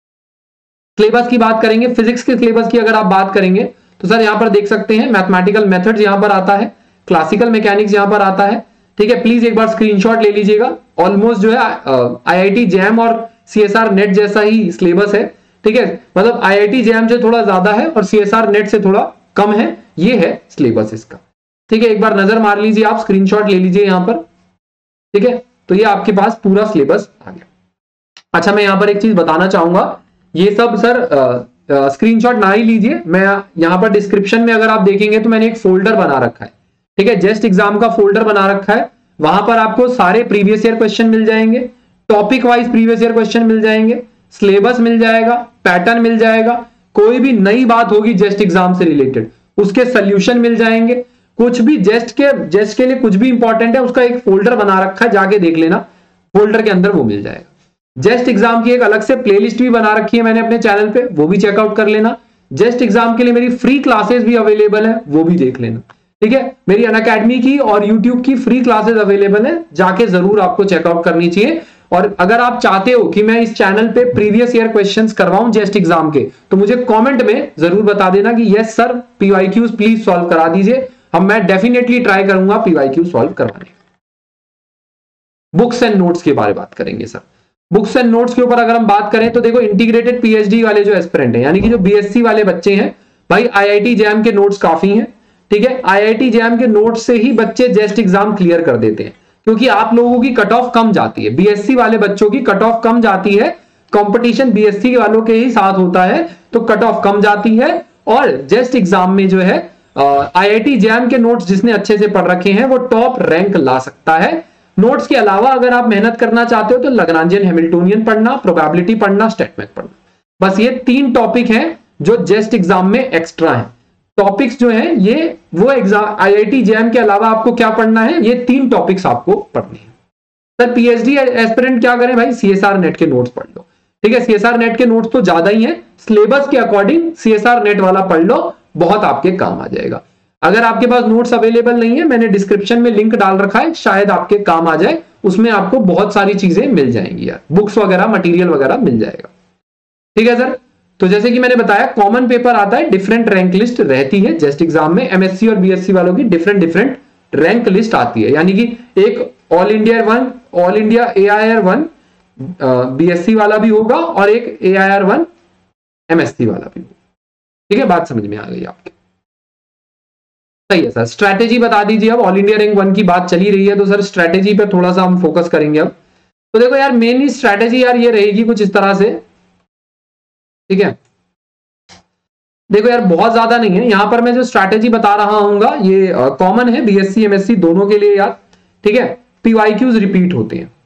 सिलेबस की बात करेंगे, फिजिक्स के सिलेबस की अगर आप बात करेंगे तो सर यहां पर देख सकते हैं मैथमेटिकल मेथड्स यहां पर आता है, क्लासिकल मैकेनिक्स यहां पर आता है, ठीक है। प्लीज एक बार स्क्रीनशॉट ले लीजिएगा। ऑलमोस्ट जो है आईआईटी जैम और सीएसआर नेट जैसा ही सिलेबस है, ठीक है। मतलब आईआईटी जैम से थोड़ा ज्यादा है और सीएसआर नेट से थोड़ा कम है, ये है सिलेबस इसका, ठीक है। एक बार नजर मार लीजिए, आप स्क्रीनशॉट ले लीजिए यहां पर, ठीक है। तो ये आपके पास पूरा सिलेबस आ गया। अच्छा, मैं यहां पर एक चीज बताना चाहूंगा, ये सब सर स्क्रीनशॉट ना ही लीजिए, मैं यहां पर डिस्क्रिप्शन में अगर आप देखेंगे तो मैंने एक फोल्डर बना रखा है, ठीक है, जेस्ट एग्जाम का फोल्डर बना रखा है। वहां पर आपको सारे प्रीवियस ईयर क्वेश्चन मिल जाएंगे, topic wise previous year question मिल जाएंगे, सिलेबस मिल जाएगा, पैटर्न मिल जाएगा, कोई भी नई बात होगी जेस्ट एग्जाम से रिलेटेड उसके सोल्यूशन मिल जाएंगे। कुछ भी जेस्ट के जेस्ट के लिए कुछ भी इंपॉर्टेंट है उसका एक फोल्डर बना रखा है, जाके देख लेना, फोल्डर के अंदर वो मिल जाएगा। जेस्ट एग्जाम की एक अलग से प्लेलिस्ट भी बना रखी है मैंने अपने चैनल पे, वो भी चेकआउट कर लेना। जेस्ट एग्जाम के लिए मेरी फ्री क्लासेस भी अवेलेबल है, वो भी देख लेना, ठीक है। मेरी अनअकैडमी की और यूट्यूब की फ्री क्लासेस अवेलेबल है, जाके जरूर आपको चेकआउट करनी चाहिए। और अगर आप चाहते हो कि मैं इस चैनल पे प्रीवियस ईयर क्वेश्चंस करवाऊं जेस्ट एग्जाम के, तो मुझे कमेंट में जरूर बता देना कि yes sir PYQs please solve करा दीजिए। हम मैं डेफिनेटली ट्राई करूंगा पीवाईक्यू सॉल्व करवाने। बुक्स एंड नोट्स के बारे में बात करेंगे सर। बुक्स एंड नोट्स के ऊपर अगर हम बात करें तो देखो, इंटीग्रेटेड पीएचडी वाले जो एस्पिरेंट हैं, यानी कि जो बीएससी वाले बच्चे हैं, भाई आईआईटी जैम के नोट्स काफी हैं, ठीक है। आईआईटी जैम के नोट्स से ही बच्चे जेस्ट एग्जाम क्लियर कर देते हैं, क्योंकि आप लोगों की कट ऑफ कम जाती है, बीएससी वाले बच्चों की कट ऑफ कम जाती है, कंपटीशन बीएससी वालों के ही साथ होता है तो कट ऑफ कम जाती है। और जेस्ट एग्जाम में जो है आईआईटी जैम के नोट्स जिसने अच्छे से पढ़ रखे हैं वो टॉप रैंक ला सकता है। नोट्स के अलावा अगर आप मेहनत करना चाहते हो तो लाग्रांजियन हैमिल्टोनियन पढ़ना, प्रोबेबिलिटी पढ़ना, स्टेटमेंट पढ़ना, बस ये तीन टॉपिक हैं जो जेस्ट एग्जाम में एक्स्ट्रा हैं। टॉपिक्स जो हैं ये वो एग्जाम आईआईटी जैम के अलावा आपको क्या पढ़ना है, ये तीन टॉपिक्स आपको पढ़ने हैं। सर पीएचडी एस्पिरेंट क्या करें भाई, सीएसआर नेट के नोट्स पढ़ लो, ठीक है, सीएसआर नेट के नोट्स तो ज्यादा ही हैं, सिलेबस के अकॉर्डिंग सीएसआर नेट वाला पढ़ लो, बहुत आपके काम आ जाएगा। अगर आपके पास नोट्स अवेलेबल नहीं है, मैंने डिस्क्रिप्शन में लिंक डाल रखा है, शायद आपके काम आ जाए, उसमें आपको बहुत सारी चीजें मिल जाएंगी यार, बुक्स वगैरह मटेरियल वगैरह मिल जाएगा। ठीक है सर, तो जैसे कि मैंने बताया कॉमन पेपर आता है, डिफरेंट रैंक लिस्ट रहती है जेस्ट एग्जाम में, एमएससी और बीएससी वालों की डिफरेंट डिफरेंट रैंक लिस्ट आती है, यानी कि एक all India one, all India AIR one BSc वाला भी होगा और एक एआईआर वन एमएससी वाला भी होगा। ठीक है, बात समझ में आ गई आपके? सही है सर, स्ट्रैटेजी बता दीजिए। अब ऑल इंडिया रैंक वन की बात चली रही है तो सर स्ट्रैटेजी पे थोड़ा सा हम फोकस करेंगे अब। तो देखो यार, मेनली स्ट्रैटेजी यार ये रहेगी कुछ इस तरह से, ठीक है। देखो यार, बहुत ज्यादा नहीं है, यहां पर मैं जो स्ट्रैटेजी बता रहा हूंगा ये कॉमन है बीएससी एमएससी दोनों के लिए यार, ठीक है। पीवाईक्यूज रिपीट होते हैं,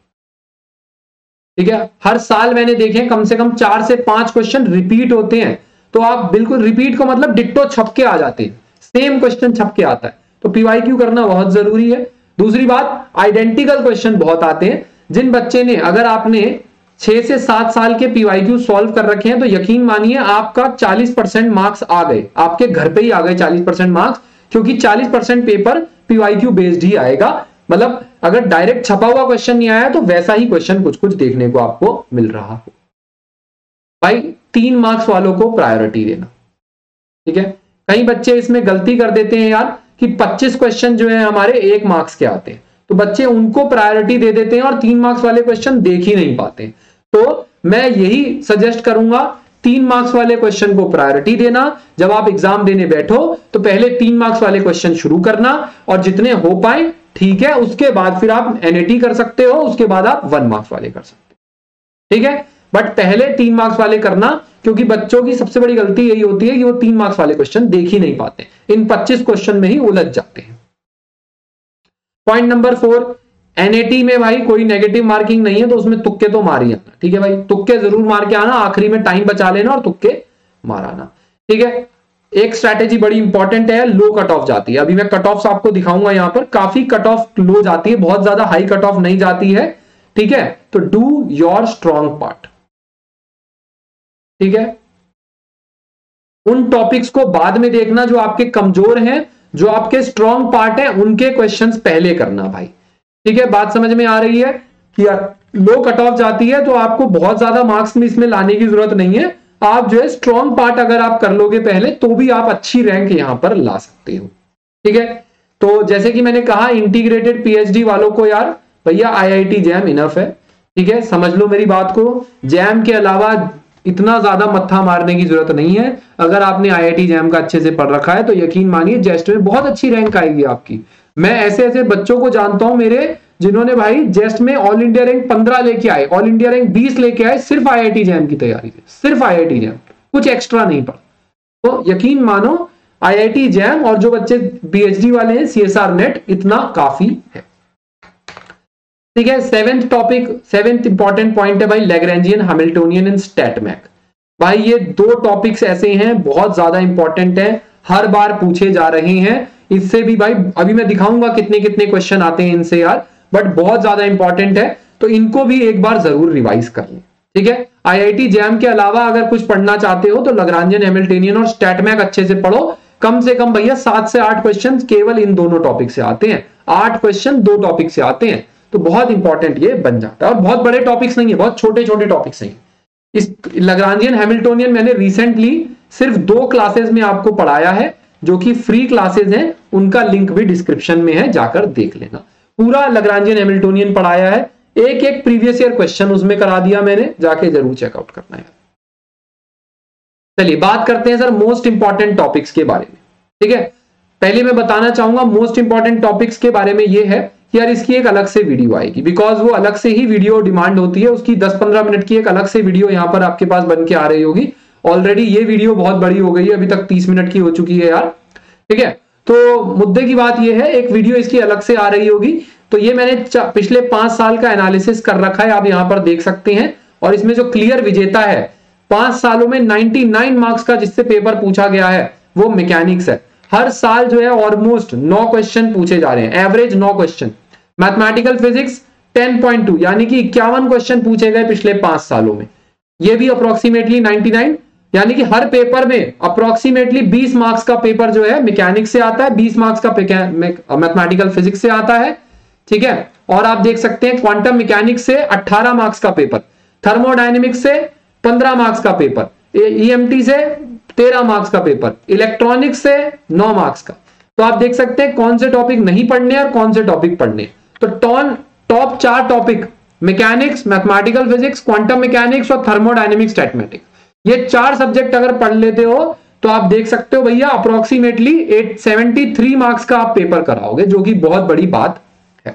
ठीक है, हर साल मैंने देखे कम से कम चार से पांच क्वेश्चन रिपीट होते हैं, तो आप बिल्कुल रिपीट को मतलब डिट्टो छपके आ जाते हैं, सेम क्वेश्चन छपके आता है, तो पीवाईक्यू करना बहुत जरूरी है। दूसरी बात, आइडेंटिकल क्वेश्चन बहुत आते हैं। जिन बच्चे ने, अगर आपने छह से सात साल के पीवाईक्यू सॉल्व कर रखे हैं तो यकीन मानिए आपका चालीस परसेंट मार्क्स आ गए, आपके घर पे ही आ गए चालीस परसेंट मार्क्स, क्योंकि चालीस परसेंट पेपर पीवाईक्यू बेस्ड ही आएगा। मतलब अगर डायरेक्ट छपा हुआ क्वेश्चन नहीं आया तो वैसा ही क्वेश्चन कुछ कुछ देखने को आपको मिल रहा हो। भाई तीन मार्क्स वालों को प्रायोरिटी देना, ठीक है। कई बच्चे इसमें गलती कर देते हैं यार कि पच्चीस क्वेश्चन जो है हमारे एक मार्क्स के आते हैं, तो बच्चे उनको प्रायोरिटी दे देते हैं और तीन मार्क्स वाले क्वेश्चन देख ही नहीं पाते। तो मैं यही सजेस्ट करूंगा, तीन मार्क्स वाले क्वेश्चन को प्रायोरिटी देना। जब आप एग्जाम देने बैठो तो पहले तीन मार्क्स वाले क्वेश्चन शुरू करना और जितने हो पाए ठीक है, उसके बाद फिर आप एनएटी कर सकते हो, उसके बाद आप वन मार्क्स वाले कर सकते हो, ठीक है। बट पहले तीन मार्क्स वाले करना, क्योंकि बच्चों की सबसे बड़ी गलती यही होती है कि वो तीन मार्क्स वाले क्वेश्चन देख ही नहीं पाते, इन पच्चीस क्वेश्चन में ही उलझ जाते हैं। पॉइंट नंबर फोर, एनएटी में भाई कोई नेगेटिव मार्किंग नहीं है, तो उसमें तुक्के तो मार ही आना, ठीक है भाई, तुक्के जरूर मार के आना, आखिरी में टाइम बचा लेना और तुक्के मार आना, ठीक है। एक स्ट्रैटेजी बड़ी इंपॉर्टेंट है, लो कट ऑफ जाती है। अभी मैं कट ऑफ आपको दिखाऊंगा, यहां पर काफी कट ऑफ लो जाती है, बहुत ज्यादा हाई कट ऑफ नहीं जाती है, ठीक है। तो डू योर स्ट्रॉन्ग पार्ट, ठीक है। उन टॉपिक्स को बाद में देखना जो आपके कमजोर हैं, जो आपके स्ट्रॉन्ग पार्ट है उनके क्वेश्चंस पहले करना भाई, ठीक है। बात समझ में आ रही है कि लो कट ऑफ जाती है तो आपको बहुत ज्यादा मार्क्स में इसमें लाने की जरूरत नहीं है, आप जो है स्ट्रॉन्ग पार्ट अगर आप कर लोगे पहले तो भी आप अच्छी रैंक यहां पर ला सकते हो, ठीक है। तो जैसे कि मैंने कहा, इंटीग्रेटेड पीएचडी वालों को यार भैया आईआईटी जैम इनफ है, ठीक है, समझ लो मेरी बात को। जैम के अलावा इतना ज्यादा मत्था मारने की जरूरत नहीं है। अगर आपने आईआईटी जैम का अच्छे से पढ़ रखा है तो यकीन मानिए जेस्ट में बहुत अच्छी रैंक आएगी आपकी। मैं ऐसे ऐसे बच्चों को जानता हूं मेरे, जिन्होंने भाई जेस्ट में ऑल इंडिया रैंक पंद्रह लेके आए, ऑल इंडिया रैंक बीस लेके आए, सिर्फ आईआईटी जैम की तैयारी से, सिर्फ आईआईटी जैम, कुछ एक्स्ट्रा नहीं पढ़ा। तो यकीन मानो आईआईटी जैम और जो बच्चे पीएचडी वाले हैं सीएसआर नेट, इतना काफी है, ठीक है। Seventh topic, seventh important point है भाई, लैग्रेंजियन हैमिल्टोनियन एंड स्टैटमैक। भाई ये दो टॉपिक्स ऐसे हैं बहुत ज्यादा इंपॉर्टेंट है, हर बार पूछे जा रहे हैं। इससे भी भाई अभी मैं दिखाऊंगा कितने कितने क्वेश्चन आते हैं इनसे यार, बट बहुत ज्यादा इंपॉर्टेंट है, तो इनको भी एक बार जरूर रिवाइज कर लें, ठीक है। आईआईटी जैम के अलावा अगर कुछ पढ़ना चाहते हो तो लैग्रेंजियन हैमिल्टोनियन और स्टैटमैक अच्छे से पढ़ो। कम से कम भैया सात से आठ क्वेश्चन केवल इन दोनों टॉपिक से आते हैं, आठ क्वेश्चन दो टॉपिक से आते हैं, तो बहुत इंपॉर्टेंट ये बन जाता है। और बहुत बड़े टॉपिक्स नहीं है, बहुत छोटे छोटे टॉपिक्स हैं। इस लैग्रेंजियन हैमिल्टोनियन मैंने रिसेंटली सिर्फ दो क्लासेस में आपको पढ़ाया है, जो कि फ्री क्लासेस हैं, उनका लिंक भी डिस्क्रिप्शन में है, जाकर देख लेना। पूरा लैग्रेंजियन हैमिल्टोनियन पढ़ाया है, एक एक प्रीवियस ईयर क्वेश्चन उसमें करा दिया मैंने, जाके जरूर चेकआउट करना है। चलिए बात करते हैं सर मोस्ट इंपॉर्टेंट टॉपिक्स के बारे में, ठीक है। पहले मैं बताना चाहूंगा मोस्ट इंपॉर्टेंट टॉपिक्स के बारे में ये है कि यार इसकी एक अलग से वीडियो आएगी, बिकॉज वो अलग से ही वीडियो डिमांड होती है, उसकी दस पंद्रह मिनट की एक अलग से वीडियो यहां पर आपके पास बन के आ रही होगी। ऑलरेडी ये वीडियो बहुत बड़ी हो गई है, अभी तक तीस मिनट की हो चुकी है यार, ठीक है। तो मुद्दे की बात ये है, एक वीडियो इसकी अलग से आ रही होगी। तो ये मैंने पिछले पांच साल का एनालिसिस कर रखा है, आप यहां पर देख सकते हैं, और इसमें जो क्लियर विजेता है पांच सालों में निन्यानवे मार्क्स का जिससे पेपर पूछा गया है वो मैकेनिक्स है। हर साल जो है ऑलमोस्ट नौ क्वेश्चन पूछे जा रहे हैं, एवरेज नौ क्वेश्चन। मैथमेटिकल फिजिक्स दस पॉइंट दो यानी कि इक्यावन क्वेश्चन पूछे गए पिछले पांच सालों में। ये भी अप्रोक्सीमेटली निन्यानवे, यानी कि हर पेपर में अप्रोक्सीमेटली बीस मार्क्स का पेपर जो है मैकेनिक्स से आता है, बीस मार्क्स का मैथमेटिकल फिजिक्स से आता है, ठीक है। और आप देख सकते हैं क्वांटम मैकेनिक्स से अठारह मार्क्स का पेपर, थर्मोडायनेमिक्स से पंद्रह मार्क्स का पेपर, ईएमटी से तेरह मार्क्स का पेपर, इलेक्ट्रॉनिक्स से नौ मार्क्स का। तो आप देख सकते हैं कौन से टॉपिक नहीं पढ़ने और कौन से टॉपिक पढ़ने। तो टॉन टॉप चार topic mechanics, mathematical physics, quantum mechanics और थर्मोडायनेमिक्स स्टैटिस्टिक्स, ये चार सब्जेक्ट अगर पढ़ लेते हो तो आप देख सकते हो भैया अप्रोक्सीमेटली तिहत्तर मार्क्स का आप पेपर कराओगे, जो कि बहुत बड़ी बात है।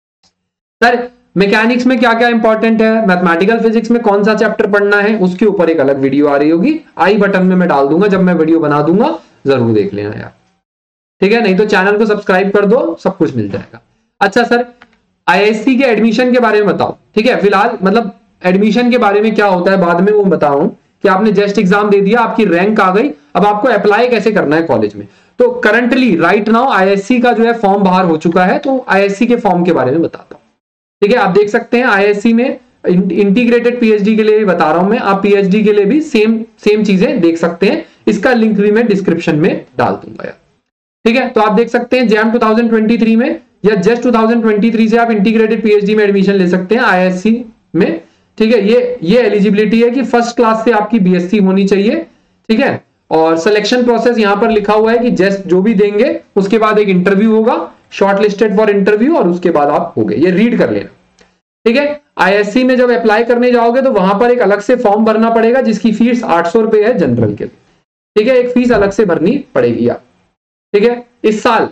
सर मैकेनिक्स में क्या क्या इंपॉर्टेंट है, मैथमेटिकल फिजिक्स में कौन सा चैप्टर पढ़ना है, उसके ऊपर एक अलग वीडियो आ रही होगी, आई बटन में मैं डाल दूंगा, जब मैं वीडियो बना दूंगा जरूर देख लेना यार, ठीक है। नहीं तो चैनल को सब्सक्राइब कर दो, सब कुछ मिल जाएगा। अच्छा सर आईआईएससी के एडमिशन के बारे में बताओ, ठीक है। फिलहाल मतलब एडमिशन के बारे में क्या होता है बाद में वो बताऊं कि आपने जस्ट एग्जाम दे दिया, आपकी रैंक आ गई, अब आपको अप्लाई कैसे करना है कॉलेज में। तो करंटली राइट नाउ आईआईएससी का जो है फॉर्म बाहर हो चुका है, तो आईआईएससी के फॉर्म के बारे में बताता हूं, ठीक है। आप देख सकते हैं आईआईएससी में इंटीग्रेटेड पीएचडी के लिए बता रहा हूं मैं, आप पीएचडी के लिए भी सेम सेम चीजें देख सकते हैं, इसका लिंक भी मैं डिस्क्रिप्शन में डाल दूंगा यार, ठीक है। तो आप देख सकते हैं जैम दो हज़ार तेईस में या जस्ट दो हज़ार तेईस से आप इंटीग्रेटेड पीएचडी में एडमिशन ले सकते हैं आईआईएससी में, ठीक है। ये ये एलिजिबिलिटी है कि फर्स्ट क्लास से आपकी बीएससी होनी चाहिए, ठीक है। और सिलेक्शन प्रोसेस यहां पर लिखा हुआ है कि जस्ट जो भी देंगे उसके बाद एक इंटरव्यू होगा, शॉर्ट लिस्टेड फॉर इंटरव्यू, और उसके बाद आप हो गए, ये रीड कर लेना, ठीक है। आईआईएससी में जब अप्लाई करने जाओगे तो वहां पर एक अलग से फॉर्म भरना पड़ेगा जिसकी फीस आठ सौ रुपए है जनरल के लिए, ठीक है। एक फीस अलग से भरनी पड़ेगी आप, ठीक है। इस साल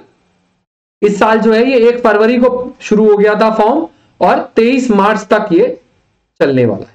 इस साल जो है ये एक फरवरी को शुरू हो गया था फॉर्म और तेईस मार्च तक ये चलने वाला है,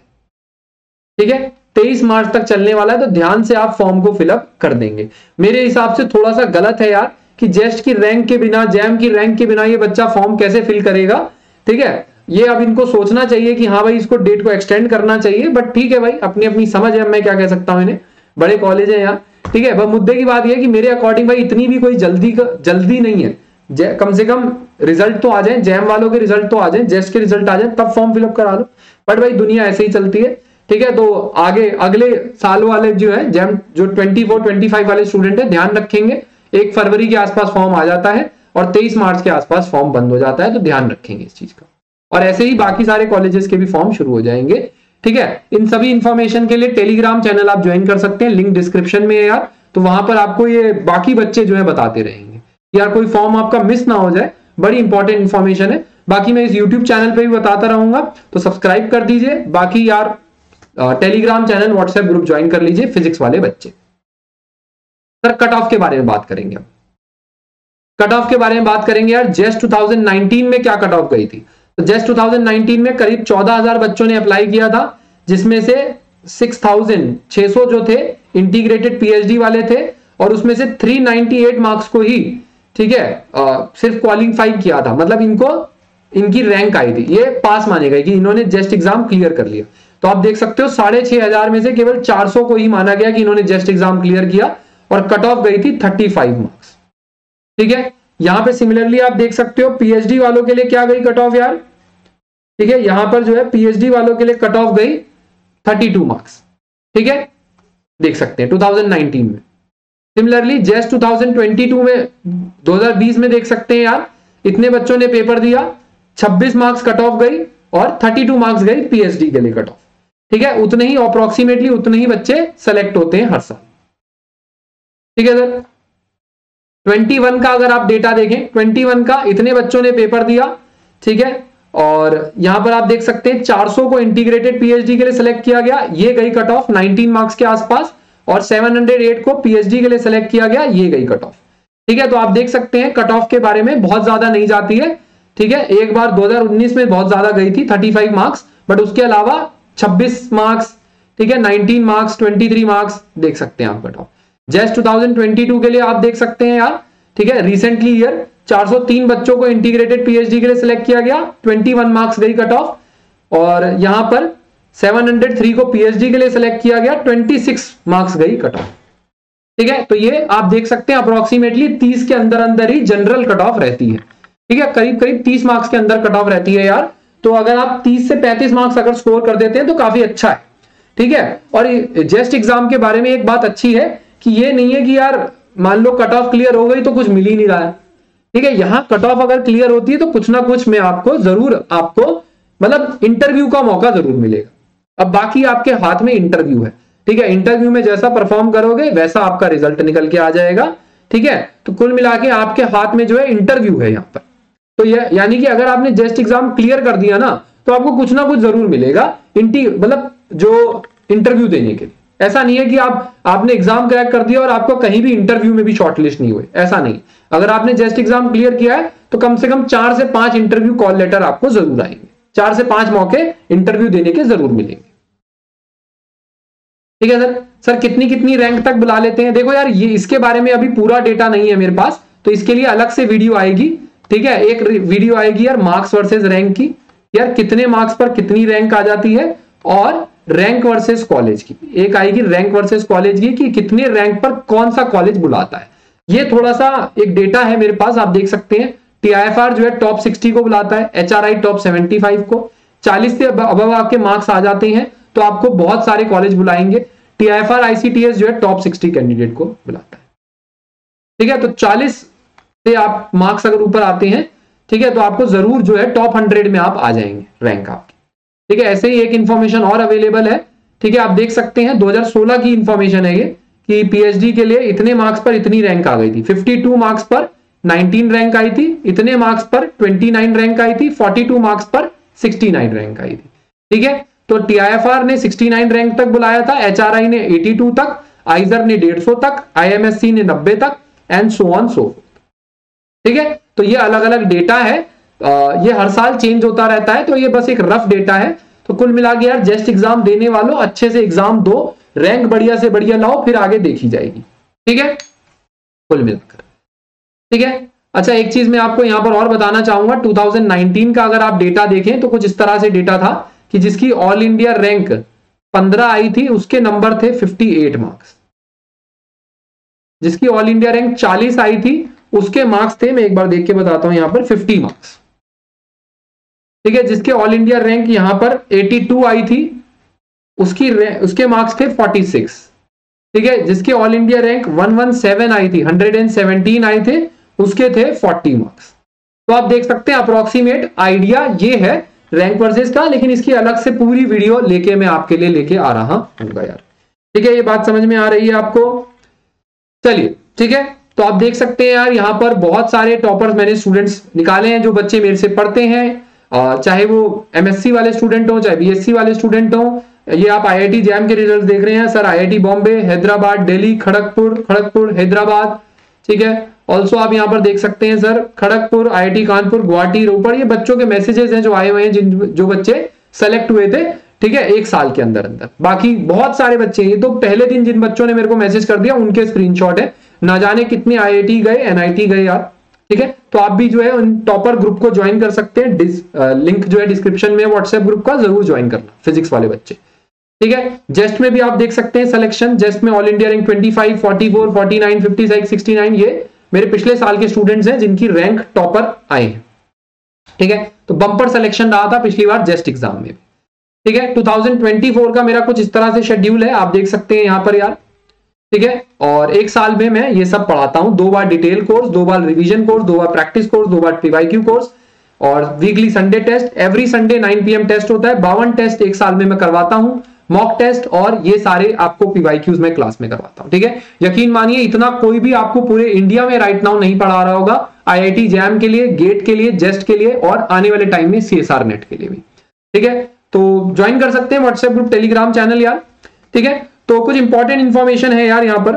ठीक है। तेईस मार्च तक चलने वाला है, तो ध्यान से आप फॉर्म को फिलअप कर देंगे। मेरे हिसाब से थोड़ा सा गलत है यार कि जेस्ट की रैंक के बिना, जैम की रैंक के बिना ये बच्चा फॉर्म कैसे फिल करेगा, ठीक है। ये अब इनको सोचना चाहिए कि हाँ भाई इसको डेट को एक्सटेंड करना चाहिए, बट ठीक है भाई, अपनी अपनी समझ है, मैं क्या कह सकता हूं, इन्हें बड़े कॉलेज है यार, ठीक है। मुद्दे की बात यह है कि मेरे अकॉर्डिंग भाई इतनी भी कोई जल्दी जल्दी नहीं है, कम से कम रिजल्ट तो आ जाए, जैम वालों के रिजल्ट तो आ जाए, जेस्ट के रिजल्ट आ जाए, तब फॉर्म फिलअप करा लो। बट भाई दुनिया ऐसे ही चलती है, ठीक है। तो आगे अगले साल वाले जो है जैम जो चौबीस पच्चीस वाले स्टूडेंट है, ध्यान रखेंगे एक फरवरी के आसपास फॉर्म आ जाता है और तेईस मार्च के आसपास फॉर्म बंद हो जाता है, तो ध्यान रखेंगे इस चीज का। और ऐसे ही बाकी सारे कॉलेजेस के भी फॉर्म शुरू हो जाएंगे, ठीक है। इन सभी इंफॉर्मेशन के लिए टेलीग्राम चैनल आप ज्वाइन कर सकते हैं, लिंक डिस्क्रिप्शन में है यार। तो वहां पर आपको ये बाकी बच्चे जो है बताते रहेंगे यार, कोई फॉर्म आपका मिस ना हो जाए, बड़ी इंपॉर्टेंट इंफॉर्मेशन है। बाकी मैं इस यूट्यूब चैनल पे भी बताता रहूंगा, तो सब्सक्राइब कर दीजिए। बाकी यार Telegram channel, WhatsApp group join कर लीजिए फिजिक्स वाले बच्चे। सर कट ऑफ के बारे में बात करेंगे, अब कट ऑफ के बारे में बात करेंगे यार। जेस्ट दो हज़ार उन्नीस में क्या कट ऑफ गई थी, तो जेस्ट दो हज़ार उन्नीस में करीब चौदह हज़ार बच्चों ने अप्लाई किया था, जिसमें से छह हज़ार छह सौ जो थे इंटीग्रेटेड पीएचडी वाले थे, और उसमें से तीन सौ अट्ठानवे मार्क्स को ही, ठीक है, आ, सिर्फ क्वालिफाई किया था, मतलब इनको इनकी रैंक आई थी, ये पास माने गए कि इन्होंने जस्ट एग्जाम क्लियर कर लिया। तो आप देख सकते हो साढ़े छह हजार में से केवल चार सौ को ही माना गया कि इन्होंने जस्ट एग्जाम क्लियर किया, और कट ऑफ गई थी पैंतीस मार्क्स, ठीक है। यहां पे सिमिलरली आप देख सकते हो पीएचडी वालों के लिए क्या गई कट ऑफ यार, ठीक है। यहां पर जो है पीएचडी वालों के लिए कट ऑफ गई बत्तीस मार्क्स, ठीक है, देख सकते हैं दो हज़ार उन्नीस में। सिमिलरली जस्ट दो हज़ार बाईस में दो हज़ार बीस में देख सकते हैं यार, इतने बच्चों ने पेपर दिया, छब्बीस मार्क्स कट ऑफ गई और बत्तीस मार्क्स गई पीएचडी के लिए कट ऑफ, ठीक है। उतने ही अप्रोक्सीमेटली उतने ही बच्चे सेलेक्ट होते हैं हर साल, ठीक है सर। इक्कीस का अगर आप डेटा देखें, इक्कीस का इतने बच्चों ने पेपर दिया, ठीक है, और यहां पर आप देख सकते हैं चार सौ को इंटीग्रेटेड पीएचडी के लिए सिलेक्ट किया गया, ये गई कट ऑफ उन्नीस मार्क्स के आसपास, और सात सौ आठ को पीएचडी के लिए सिलेक्ट किया गया, ये गई कट ऑफ, ठीक है। तो आप देख सकते हैं कट ऑफ के बारे में बहुत ज्यादा नहीं जाती है, ठीक है। एक बार दो हज़ार उन्नीस में बहुत ज्यादा गई थी पैंतीस मार्क्स, बट उसके अलावा छब्बीस मार्क्स, ठीक है, उन्नीस मार्क्स, तेईस मार्क्स देख सकते हैं आप कट ऑफ। जस्ट दो हज़ार बाईस के लिए आप देख सकते हैं यार, ठीक है, रिसेंटली ईयर चार सौ तीन बच्चों को इंटीग्रेटेड पीएचडी के लिए सिलेक्ट किया गया, इक्कीस मार्क्स गई कट ऑफ, और यहां पर सात सौ तीन को पीएचडी के लिए सिलेक्ट किया गया, छब्बीस मार्क्स गई कट ऑफ, ठीक है। तो ये आप देख सकते हैं अप्रोक्सीमेटली तीस के अंदर अंदर ही जनरल कट ऑफ रहती है, ठीक है, करीब करीब तीस मार्क्स के अंदर कट ऑफ रहती है यार। तो अगर आप तीस से पैंतीस मार्क्स अगर स्कोर कर देते हैं तो काफी अच्छा है, ठीक है। और जेस्ट एग्जाम के बारे में एक बात अच्छी है कि ये नहीं है कि यार मान लो कट ऑफ क्लियर हो गई तो कुछ मिल ही नहीं रहा है, ठीक है। यहां कट ऑफ अगर क्लियर होती है तो कुछ ना कुछ मैं आपको जरूर आपको मतलब इंटरव्यू का मौका जरूर मिलेगा। अब बाकी आपके हाथ में इंटरव्यू है, ठीक है। इंटरव्यू में जैसा परफॉर्म करोगे वैसा आपका रिजल्ट निकल के आ जाएगा, ठीक है। तो कुल मिला के आपके हाथ में जो है इंटरव्यू है यहां पर। तो यह यानी कि अगर आपने जेस्ट एग्जाम क्लियर कर दिया ना तो आपको कुछ ना कुछ जरूर मिलेगा इंटी मतलब जो इंटरव्यू देने के लिए। ऐसा नहीं है कि आप आपने एग्जाम क्रैक कर दिया और आपको कहीं भी इंटरव्यू में भी शॉर्टलिस्ट नहीं हुए, ऐसा नहीं। अगर आपने जेस्ट एग्जाम क्लियर किया है तो कम से कम चार से पांच इंटरव्यू कॉल लेटर आपको जरूर आएंगे, चार से पांच मौके इंटरव्यू देने के जरूर मिलेंगे, ठीक है सर। सर कितनी कितनी रैंक तक बुला लेते हैं? देखो यार ये इसके बारे में अभी पूरा डेटा नहीं है मेरे पास, तो इसके लिए अलग से वीडियो आएगी, ठीक है। एक वीडियो आएगी यार मार्क्स वर्सेस रैंक की, यार कितने मार्क्स पर कितनी रैंक आ जाती है, और रैंक वर्सेस कॉलेज की एक आएगी, रैंक वर्सेस कॉलेज की कि कितने रैंक पर कौन सा कॉलेज बुलाता है। ये थोड़ा सा एक डेटा है मेरे पास, आप देख सकते हैं। टीआईएफआर जो है टॉप साठ को बुलाता है, एचआरआई टॉप पचहत्तर को। चालीस से अब आपके मार्क्स आ जाते हैं तो आपको बहुत सारे कॉलेज बुलाएंगे। टीआईएफआर आईसीटीएस जो है टॉप साठ कैंडिडेट को बुलाता है, ठीक है। तो चालीस से आप मार्क्स अगर ऊपर आते हैं, ठीक है, तो आपको जरूर जो है टॉप हंड्रेड में आप आ जाएंगे रैंक आपकी, ठीक है। ऐसे ही एक इंफॉर्मेशन और अवेलेबल है, ठीक है। आप देख सकते हैं दो हज़ार सोलह की इंफॉर्मेशन है ये कि पीएचडी के लिए इतने मार्क्स पर इतनी रैंक आ गई थी। बावन मार्क्स पर उन्नीस रैंक आई थी, इतने मार्क्स पर उनतीस रैंक आई थी, बयालीस मार्क्स पर उनहत्तर रैंक आई थी, ठीक है। तो टीआईएफआर ने उनहत्तर रैंक तक बुलाया था, एचआरआई ने बयासी तक, आइजर ने डेढ़ सौ तक, आईएमएससी ने नब्बे तक, and so on so forth, ठीक है। तो ये अलग अलग डेटा है, आ, ये हर साल चेंज होता रहता है, तो ये बस एक रफ डेटा है। तो कुल मिला के यार जेस्ट एग्जाम देने वालों अच्छे से एग्जाम दो, रैंक बढ़िया से बढ़िया लाओ, फिर आगे देखी जाएगी, ठीक है, कुल मिलाकर, ठीक है। अच्छा एक चीज मैं आपको यहां पर और बताना चाहूंगा, दो हज़ार उन्नीस का अगर आप डेटा देखें तो कुछ इस तरह से डेटा था कि जिसकी ऑल इंडिया रैंक पंद्रह आई थी उसके नंबर थे अट्ठावन मार्क्स, जिसकी ऑल इंडिया रैंक चालीस आई थी उसके मार्क्स थे, मैं एक बार देख के बताता हूं यहां पर पचास मार्क्स, ठीक है। जिसके ऑल इंडिया रैंक यहां पर बयासी आई थी उसकी उसके मार्क्स थे छियालीस, ठीक है। जिसके ऑल इंडिया रैंक एक सौ सत्रह आई थी, एक सौ सत्रह आए थे, उसके थे चालीस मार्क्स। तो आप देख सकते हैं अप्रोक्सीमेट आइडिया ये है रैंक वर्सेस का, लेकिन इसकी अलग से पूरी वीडियो लेके मैं आपके लिए लेके आ रहा हूँ यार, ठीक है। ये बात समझ में आ रही है आपको? चलिए ठीक है। तो आप देख सकते हैं यार यहाँ पर बहुत सारे टॉपर्स मैंने स्टूडेंट्स निकाले हैं जो बच्चे मेरे से पढ़ते हैं, चाहे वो एमएससी वाले स्टूडेंट हो चाहे बीएससी वाले स्टूडेंट हो। ये आप आईआईटी जैम के रिजल्ट देख रहे हैं सर, आईआईटी बॉम्बे, हैदराबाद, दिल्ली, खड़गपुर, खड़गपुर हैदराबाद, ठीक है। ऑल्सो आप यहाँ पर देख सकते हैं सर खड़गपुर, आईआईटी कानपुर, गुवाहाटी, रोपड़। ये बच्चों के मैसेजेस हैं जो आए हुए हैं, जिन जो बच्चे सेलेक्ट हुए थे, ठीक है, एक साल के अंदर अंदर। बाकी बहुत सारे बच्चे, ये तो पहले दिन जिन बच्चों ने मेरे को मैसेज कर दिया उनके स्क्रीनशॉट है, ना जाने कितने आईआईटी गए, एनआईटी गए यार, ठीक है। तो आप भी जो है उन टॉपर ग्रुप को ज्वाइन कर सकते हैं, लिंक जो है डिस्क्रिप्शन में व्हाट्सएप ग्रुप का जरूर ज्वाइन करना, फिजिक्स वाले बच्चे, ठीक है। जेस्ट में भी आप देख सकते हैं सिलेक्शन, जेस्ट में ऑल इंडिया रैंक पच्चीस, चौवालीस, उनचास, छप्पन, उनहत्तर, ये मेरे पिछले साल के स्टूडेंट्स हैं जिनकी रैंक टॉपर आए हैं, ठीक है। तो बम्पर सिलेक्शन रहा था पिछली बार जेस्ट एग्जाम में, ठीक है। दो हज़ार चौबीस का मेरा कुछ इस तरह से शेड्यूल है, आप देख सकते हैं यहाँ पर यार, ठीक है। और एक साल में मैं ये सब पढ़ाता हूं, दो बार डिटेल कोर्स, दो बार रिवीजन कोर्स, दो बार प्रैक्टिस कोर्स, दो बार पीवाईक्यू कोर्स, और weekly Sunday test, every Sunday nine P M test होता है, बावन टेस्ट एक साल में मैं करवाता हूं, मॉक टेस्ट, और ये सारे आपको पीवाईक्यूज में क्लास में करवाता हूं, ठीक है। यकीन मानिए इतना कोई भी आपको पूरे इंडिया में राइट नाउ नहीं पढ़ा रहा होगा, आईआईटी जैम के लिए, गेट के लिए, जेस्ट के लिए, और आने वाले टाइम में सीएसआर नेट के लिए भी, ठीक है। तो ज्वाइन कर सकते हैं व्हाट्सएप ग्रुप, टेलीग्राम चैनल यार, ठीक है। तो कुछ इंपॉर्टेंट इंफॉर्मेशन है यार यहाँ पर,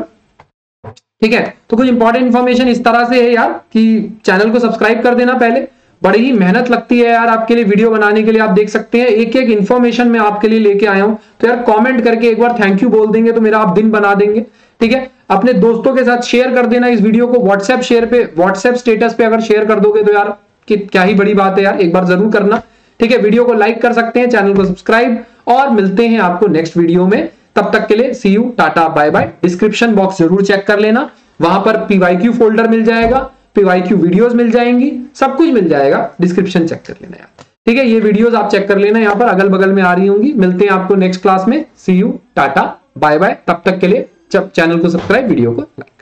ठीक है। तो कुछ इंपॉर्टेंट इंफॉर्मेशन इस तरह से है यार कि चैनल को सब्सक्राइब कर देना, पहले बड़ी ही मेहनत लगती है यार आपके लिए वीडियो बनाने के लिए, आप देख सकते हैं एक एक इंफॉर्मेशन मैं आपके लिए लेके आया हूं, तो यार कमेंट करके एक बार थैंक यू बोल देंगे तो मेरा आप दिन बना देंगे, ठीक है। अपने दोस्तों के साथ शेयर कर देना इस वीडियो को, व्हाट्सएप शेयर पे, व्हाट्सएप स्टेटस पे अगर शेयर कर दोगे तो यार कि क्या ही बड़ी बात है यार, एक बार जरूर करना, ठीक है। वीडियो को लाइक कर सकते हैं, चैनल को सब्सक्राइब, और मिलते हैं आपको नेक्स्ट वीडियो में। तब तक के लिए see you, tata, bye bye. Description box जरूर चेक कर लेना, वहां पर पीवाईक्यू फोल्डर मिल जाएगा, पीवाईक्यू वीडियोस मिल जाएंगी, सब कुछ मिल जाएगा, डिस्क्रिप्शन चेक कर लेना यार। ठीक है, ये वीडियोस आप चेक कर लेना, यहाँ पर अगल बगल में आ रही होंगी। मिलते हैं आपको नेक्स्ट क्लास में। See you, tata, bye bye. तब तक के लिए चैनल को सब्सक्राइब, वीडियो को लाइक।